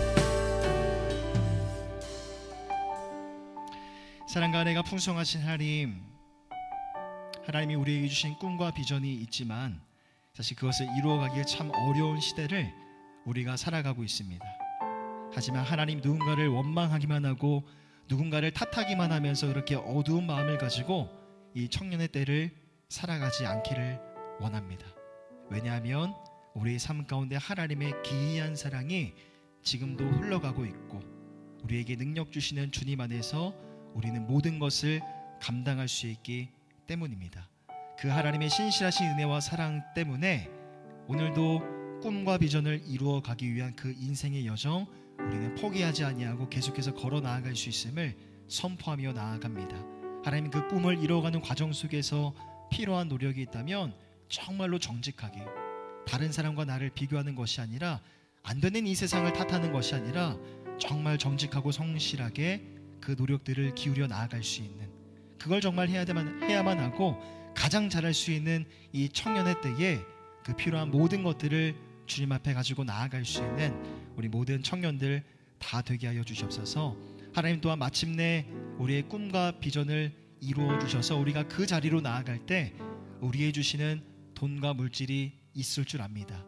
사랑과 은혜가 풍성하신 하나님, 하나님이 우리에게 주신 꿈과 비전이 있지만 사실 그것을 이루어가기에 참 어려운 시대를 우리가 살아가고 있습니다. 하지만 하나님, 누군가를 원망하기만 하고 누군가를 탓하기만 하면서 그렇게 어두운 마음을 가지고 이 청년의 때를 살아가지 않기를 원합니다. 왜냐하면 우리의 삶 가운데 하나님의 기이한 사랑이 지금도 흘러가고 있고 우리에게 능력 주시는 주님 안에서 우리는 모든 것을 감당할 수 있기 때문입니다. 그 하나님의 신실하신 은혜와 사랑 때문에 오늘도 꿈과 비전을 이루어 가기 위한 그 인생의 여정, 우리는 포기하지 아니하고 계속해서 걸어 나아갈 수 있음을 선포하며 나아갑니다. 하나님, 그 꿈을 이루어가는 과정 속에서 필요한 노력이 있다면 정말로 정직하게, 다른 사람과 나를 비교하는 것이 아니라, 안 되는 이 세상을 탓하는 것이 아니라 정말 정직하고 성실하게 그 노력들을 기울여 나아갈 수 있는, 그걸 정말 해야만, 해야만 하고 가장 잘할 수 있는 이 청년의 때에 그 필요한 모든 것들을 주님 앞에 가지고 나아갈 수 있는 우리 모든 청년들 다 되게 하여 주시옵소서. 하나님 또한 마침내 우리의 꿈과 비전을 이루어 주셔서 우리가 그 자리로 나아갈 때 우리의 주시는 돈과 물질이 있을 줄 압니다.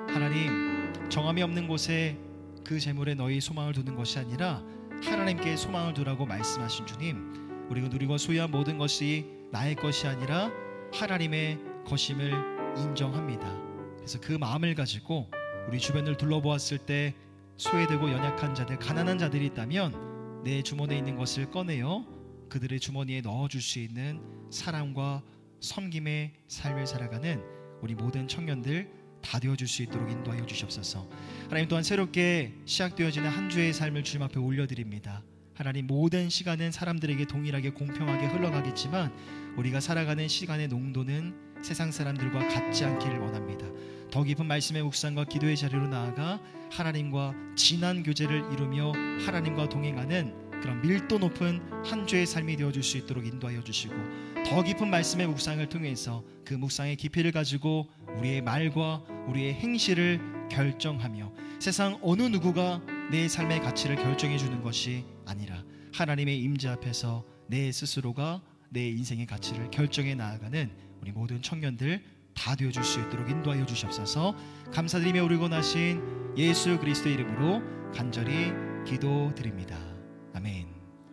하나님, 정함이 없는 곳에 그 재물에 너희 소망을 두는 것이 아니라 하나님께 소망을 두라고 말씀하신 주님, 우리가 누리고 소유한 모든 것이 나의 것이 아니라 하나님의 것임을 인정합니다. 그래서 그 마음을 가지고 우리 주변을 둘러보았을 때 소외되고 연약한 자들, 가난한 자들이 있다면 내 주머니에 있는 것을 꺼내어 그들의 주머니에 넣어줄 수 있는 사랑과 섬김의 삶을 살아가는 우리 모든 청년들 다 되어줄 수 있도록 인도하여 주시옵소서. 하나님, 또한 새롭게 시작되어지는 한 주의 삶을 주님 앞에 올려드립니다. 하나님, 모든 시간은 사람들에게 동일하게 공평하게 흘러가겠지만 우리가 살아가는 시간의 농도는 세상 사람들과 같지 않기를 원합니다. 더 깊은 말씀의 묵상과 기도의 자리로 나아가 하나님과 진한 교제를 이루며 하나님과 동행하는 그런 밀도 높은 한 주의 삶이 되어줄 수 있도록 인도하여 주시고, 더 깊은 말씀의 묵상을 통해서 그 묵상의 깊이를 가지고 우리의 말과 우리의 행실을 결정하며 세상 어느 누구가 내 삶의 가치를 결정해 주는 것이 아니라 하나님의 임재 앞에서 내 스스로가 내 인생의 가치를 결정해 나아가는 우리 모든 청년들 다 되어줄 수 있도록 인도하여 주시옵소서. 감사드리며 우리 원하신 예수 그리스도의 이름으로 간절히 기도드립니다. 아멘.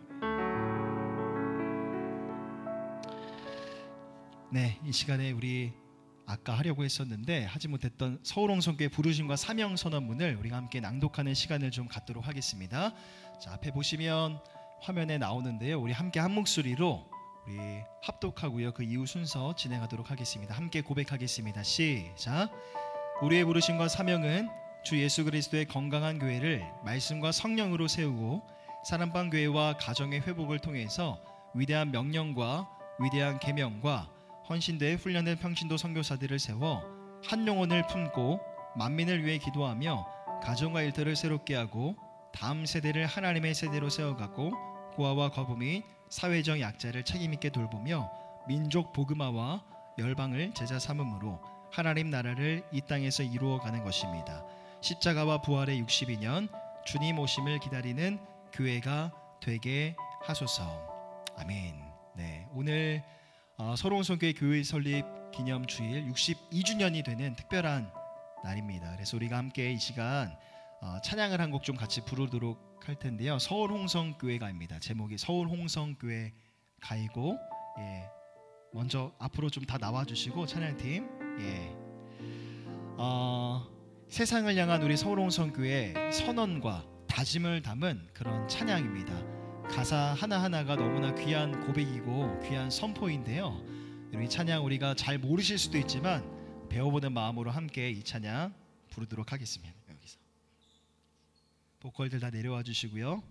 네, 이 시간에 우리 아까 하려고 했었는데 하지 못했던 서울홍성교회 부르심과 사명 선언문을 우리가 함께 낭독하는 시간을 좀 갖도록 하겠습니다. 자, 앞에 보시면 화면에 나오는데요, 우리 함께 한 목소리로 우리 합독하고요, 그 이후 순서 진행하도록 하겠습니다. 함께 고백하겠습니다. 시작. 우리의 부르심과 사명은 주 예수 그리스도의 건강한 교회를 말씀과 성령으로 세우고 사랑방 교회와 가정의 회복을 통해서 위대한 명령과 위대한 계명과 헌신대에 훈련된 평신도 선교사들을 세워 한 영혼을 품고 만민을 위해 기도하며 가정과 일터를 새롭게 하고 다음 세대를 하나님의 세대로 세워가고 고아와 과부 및 사회적 약자를 책임있게 돌보며 민족 복음화와 열방을 제자 삼음으로 하나님 나라를 이 땅에서 이루어가는 것입니다. 십자가와 부활의 육십이 년 주님 오심을 기다리는 교회가 되게 하소서. 아멘. 네, 오늘 어, 서로홍성교회 교회 설립 기념 주일 육십이 주년이 되는 특별한 날입니다. 그래서 우리가 함께 이 시간 어, 찬양을 한 곡 좀 같이 부르도록 할 텐데요. 서울홍성교회가입니다. 제목이 서울홍성교회가이고, 예, 먼저 앞으로 좀 다 나와주시고 찬양팀, 예, 어, 세상을 향한 우리 서울홍성교회 선언과 다짐을 담은 그런 찬양입니다. 가사 하나하나가 너무나 귀한 고백이고 귀한 선포인데요. 이 찬양 우리가 잘 모르실 수도 있지만 배워보는 마음으로 함께 이 찬양 부르도록 하겠습니다. 여기서 보컬들 다 내려와 주시고요.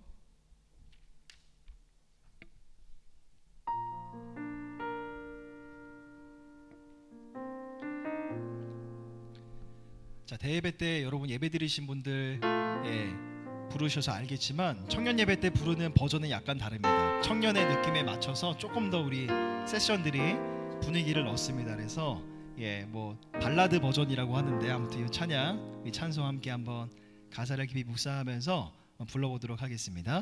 자, 대예배 때 여러분 예배 드리신 분들, 예, 부르셔서 알겠지만 청년 예배 때 부르는 버전은 약간 다릅니다. 청년의 느낌에 맞춰서 조금 더 우리 세션들이 분위기를 넣습니다. 그래서 예, 뭐 발라드 버전이라고 하는데 아무튼 이 찬양, 이 찬송 함께 한번 가사를 깊이 묵상하면서 불러보도록 하겠습니다.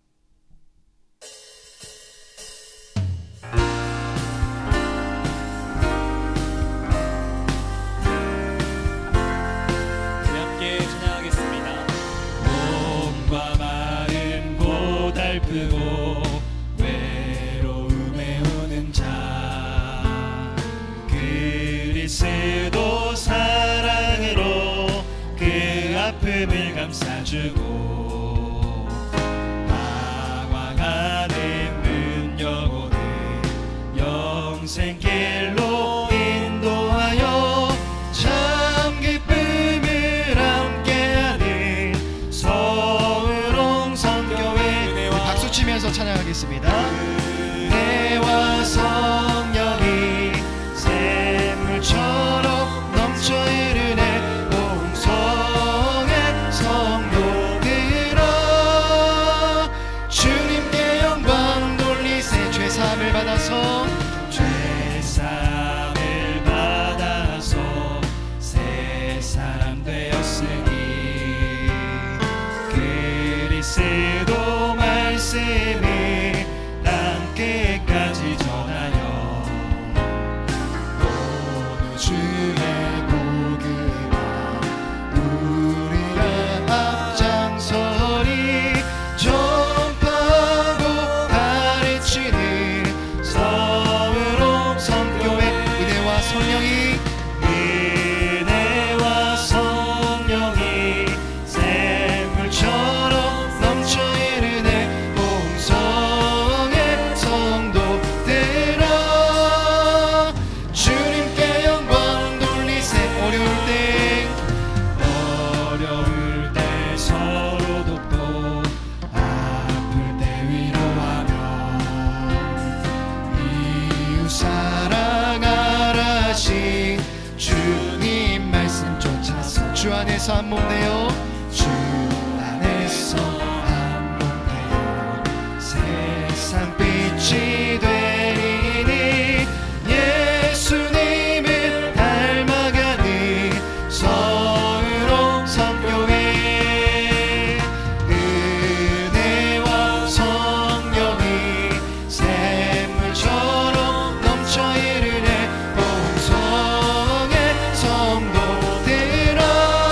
외로움에 우는 자 그리스도 사랑으로 그 아픔을 감싸주고 방황하는 문 영혼을 영생길로 인도하여 참 기쁨을 함께하는 서울홍성교회. 박수 치면서 찬양하겠습니다. 은혜와 성령이 샘물처럼 넘쳐 흐르네 홍성의 성도들아 주님께 영광 돌리세. 죄사함을 받아서 죄사함을 받아서 새 사람 되었으니 그리스도 말씀이 땅 끝까지 전하여 오늘 주의 복음아 우리가 앞장서리 전파하고 가르치는 서울홍성교회. 은혜와 성령이 은혜와 성령이 샘물처럼 넘쳐 흐르네 홍성의 성도들아 주님께 영광 돌리세. 어려울 때 어려울 때 서로 돕고 아플 때 위로하며 이웃 사랑하라신 주님 말씀 쫓아서 주 안에서 한 몸 되어 주 안에서 한 몸 되어 세상 빛이 되리니 예수님을 닮아가는 서울홍성교회. 은혜와 성령이 샘물처럼 넘쳐 흐르네 홍성의 성도들아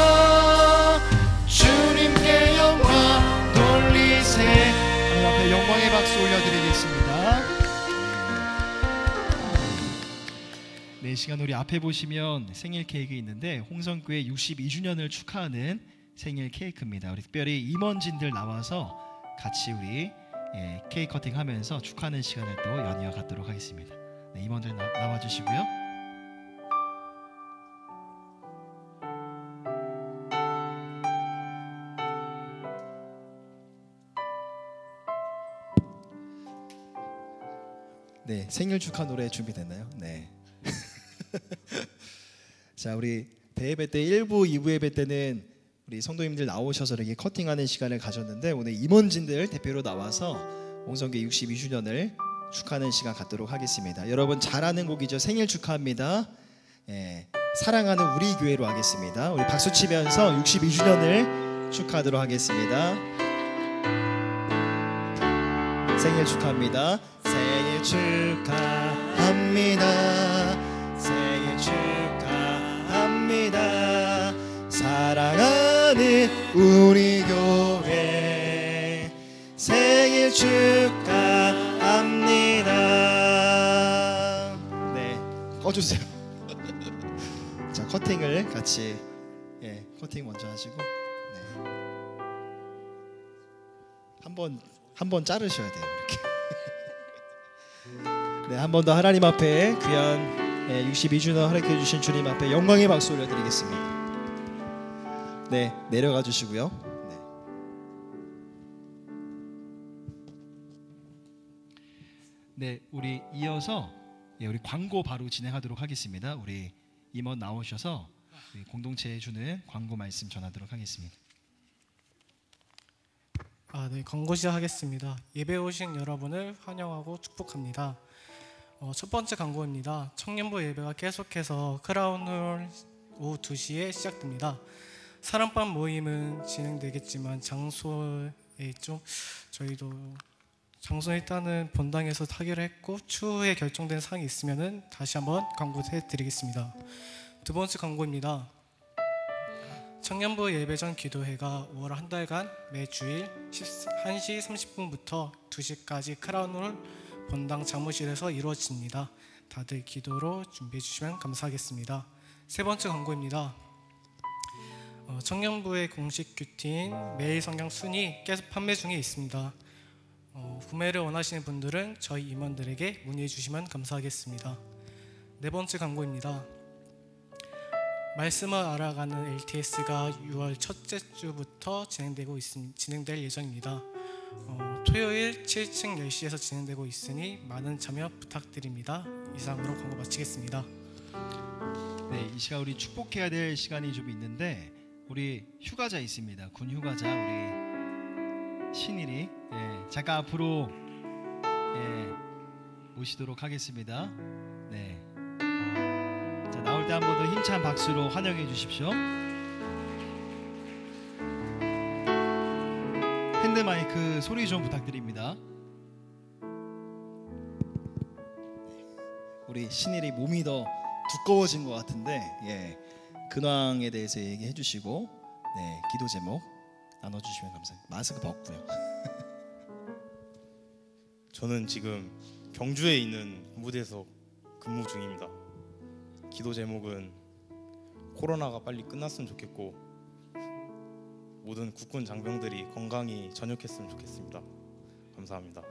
주님께 영광 돌리세. 하나님 앞에 영광의 박수 올려드리겠습니다. 네, 이 시간 우리 앞에 보시면 생일 케이크 있는데 홍성교회 육십이 주년을 축하하는 생일 케이크입니다. 우리 특별히 임원진들 나와서 같이 우리 예, 케이크 커팅하면서 축하하는 시간을 또 연이어 갖도록 하겠습니다. 네, 임원들 나, 나와주시고요. 네, 생일 축하 노래 준비됐나요? 네. 자, 우리 대예배 때 일 부, 이 부 예배 때는 우리 성도님들 나오셔서 이렇게 커팅하는 시간을 가졌는데 오늘 임원진들 대표로 나와서 옹성교회 육십이 주년을 축하하는 시간 갖도록 하겠습니다. 여러분 잘 아는 곡이죠. 생일 축하합니다. 예, 사랑하는 우리 교회로 하겠습니다. 우리 박수 치면서 육십이 주년을 축하하도록 하겠습니다. 생일 축하합니다. 생일 축하합니다. 생일 축하합니다. 사랑하는 우리 교회 생일 축하합니다. 네, 꺼주세요. 자, 커팅을 같이 예, 커팅 먼저 하시고 네. 한번 한 번 자르셔야 돼요. 이렇게. 네, 한 번 더 하나님 앞에 귀한 예, 육십이 주년 허락해 주신 주님 앞에 영광의 박수 올려드리겠습니다. 네, 내려가 주시고요. 네, 네 우리 이어서 예, 우리 광고 바로 진행하도록 하겠습니다. 우리 임원 나오셔서 우리 공동체에 주는 광고 말씀 전하도록 하겠습니다. 아, 네, 광고 시작하겠습니다. 예배 오신 여러분을 환영하고 축복합니다. 어, 첫 번째 광고입니다. 청년부 예배가 계속해서 크라운홀 오후 두 시에 시작됩니다. 사랑방 모임은 진행되겠지만 장소에 좀 저희도 장소 일단은 본당에서 타결을 했고 추후에 결정된 사항이 있으면은 다시 한번 광고해 드리겠습니다. 두 번째 광고입니다. 청년부 예배전 기도회가 오월 한 달간 매주일 한 시 삼십 분부터 두 시까지 크라운홀 본당 사무실에서 이루어집니다. 다들 기도로 준비해 주시면 감사하겠습니다. 세 번째 광고입니다. 어, 청년부의 공식 큐티인 매일 성경 순위 계속 판매 중에 있습니다. 어, 구매를 원하시는 분들은 저희 임원들에게 문의해 주시면 감사하겠습니다. 네 번째 광고입니다. 말씀을 알아가는 엘티에스가 유월 첫째 주부터 진행되고 있음, 진행될 예정입니다. 어, 토요일 칠 층 열 시에서 진행되고 있으니 많은 참여 부탁드립니다. 이상으로 광고 마치겠습니다. 네, 이 시간 우리 축복해야 될 시간이 좀 있는데 우리 휴가자 있습니다. 군 휴가자 우리 신일이 예, 잠깐 앞으로 예, 모시도록 하겠습니다. 네. 자, 나올 때 한 번 더 힘찬 박수로 환영해 주십시오. 핸드마이크 소리 좀 부탁드립니다. 우리 신일이 몸이 더 두꺼워진 것 같은데 예, 근황에 대해서 얘기해 주시고 네, 기도 제목 나눠주시면 감사합니다. 마스크 벗고요. 저는 지금 경주에 있는 무대에서 근무 중입니다. 기도 제목은 코로나가 빨리 끝났으면 좋겠고 모든 국군 장병들이 건강히 전역했으면 좋겠습니다. 감사합니다.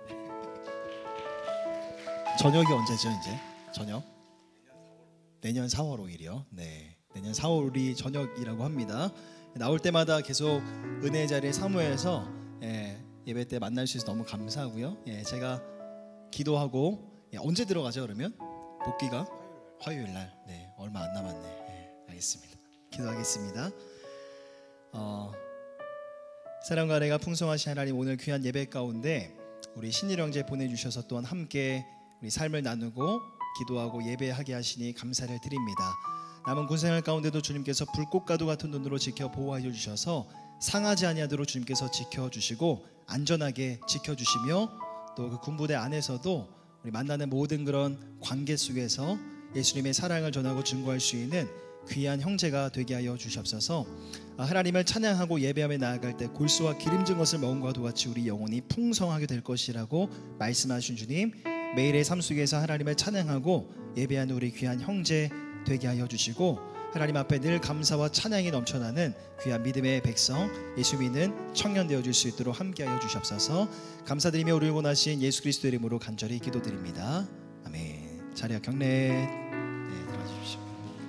저녁이 언제죠 이제? 저녁? 내년 사월 오일이요. 네, 내년 사월 오일이 저녁이라고 합니다. 나올 때마다 계속 은혜 자리에 사모해서 예, 예배 때 만날 수 있어서 너무 감사하고요. 예, 제가 기도하고 예, 언제 들어가죠 그러면? 복귀가? 화요일 날. 네, 얼마 안 남았네. 예, 알겠습니다. 기도하겠습니다. 어, 사랑과 은혜가 풍성하신 하나님, 오늘 귀한 예배 가운데 우리 신일 형제 보내주셔서 또한 함께 우리 삶을 나누고 기도하고 예배하게 하시니 감사를 드립니다. 남은 군생활 가운데도 주님께서 불꽃과도 같은 눈으로 지켜 보호하여 주셔서 상하지 아니하도록 주님께서 지켜주시고 안전하게 지켜주시며 또 그 군부대 안에서도 우리 만나는 모든 그런 관계 속에서 예수님의 사랑을 전하고 증거할 수 있는 귀한 형제가 되게 하여 주시옵소서. 하나님을 찬양하고 예배하며 나아갈 때 골수와 기름진 것을 먹은 것과 같이 우리 영혼이 풍성하게 될 것이라고 말씀하신 주님, 매일의 삶 속에서 하나님을 찬양하고 예배하는 우리 귀한 형제 되게 하여 주시고 하나님 앞에 늘 감사와 찬양이 넘쳐나는 귀한 믿음의 백성, 예수 믿는 청년 되어줄 수 있도록 함께하여 주시옵소서. 감사드리며 우리를 원하신 예수 그리스도 이름으로 간절히 기도드립니다. 아멘. 자리와 경례 네, 들어가 주십시오.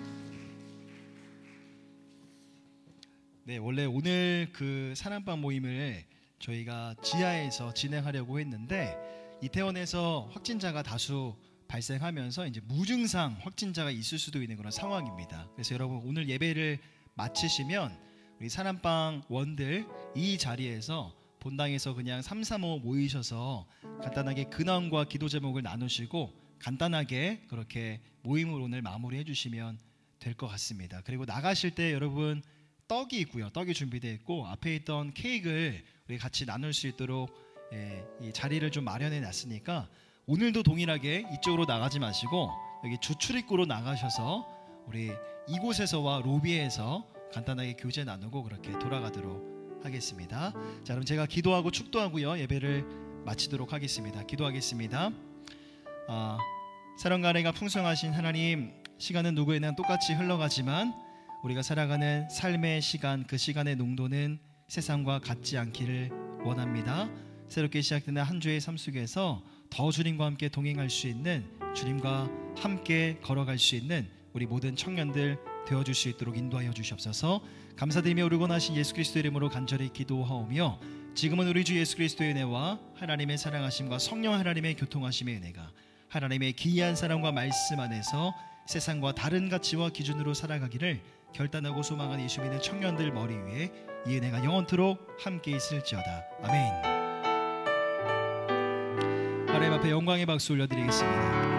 네, 원래 오늘 그 사랑방 모임을 저희가 지하에서 진행하려고 했는데 이태원에서 확진자가 다수 발생하면서 이제 무증상 확진자가 있을 수도 있는 그런 상황입니다. 그래서 여러분 오늘 예배를 마치시면 우리 사랑방 원들 이 자리에서 본당에서 그냥 삼삼오오 모이셔서 간단하게 근황과 기도 제목을 나누시고 간단하게 그렇게 모임을 오늘 마무리해 주시면 될 것 같습니다. 그리고 나가실 때 여러분 떡이 있고요. 떡이 준비되어 있고 앞에 있던 케이크를 우리 같이 나눌 수 있도록 예, 이 자리를 좀 마련해 놨으니까 오늘도 동일하게 이쪽으로 나가지 마시고 여기 주출입구로 나가셔서 우리 이곳에서와 로비에서 간단하게 교제 나누고 그렇게 돌아가도록 하겠습니다. 자, 그럼 제가 기도하고 축도하고요 예배를 마치도록 하겠습니다. 기도하겠습니다. 아, 사랑과 은혜가 풍성하신 하나님, 시간은 누구에나 똑같이 흘러가지만 우리가 살아가는 삶의 시간, 그 시간의 농도는 세상과 같지 않기를 원합니다. 새롭게 시작되는 한 주의 삶 속에서 더 주님과 함께 동행할 수 있는, 주님과 함께 걸어갈 수 있는 우리 모든 청년들 되어줄 수 있도록 인도하여 주시옵소서. 감사드리며 우리 원하신 예수 그리스도의 이름으로 간절히 기도하오며 지금은 우리 주 예수 그리스도의 은혜와 하나님의 사랑하심과 성령 하나님의 교통하심의 은혜가 하나님의 기이한 사랑과 말씀 안에서 세상과 다른 가치와 기준으로 살아가기를 결단하고 소망하는 예수 믿는 청년들 머리 위에 이 은혜가 영원토록 함께 있을지어다. 아멘. 하나님 앞에 영광의 박수 올려드리겠습니다.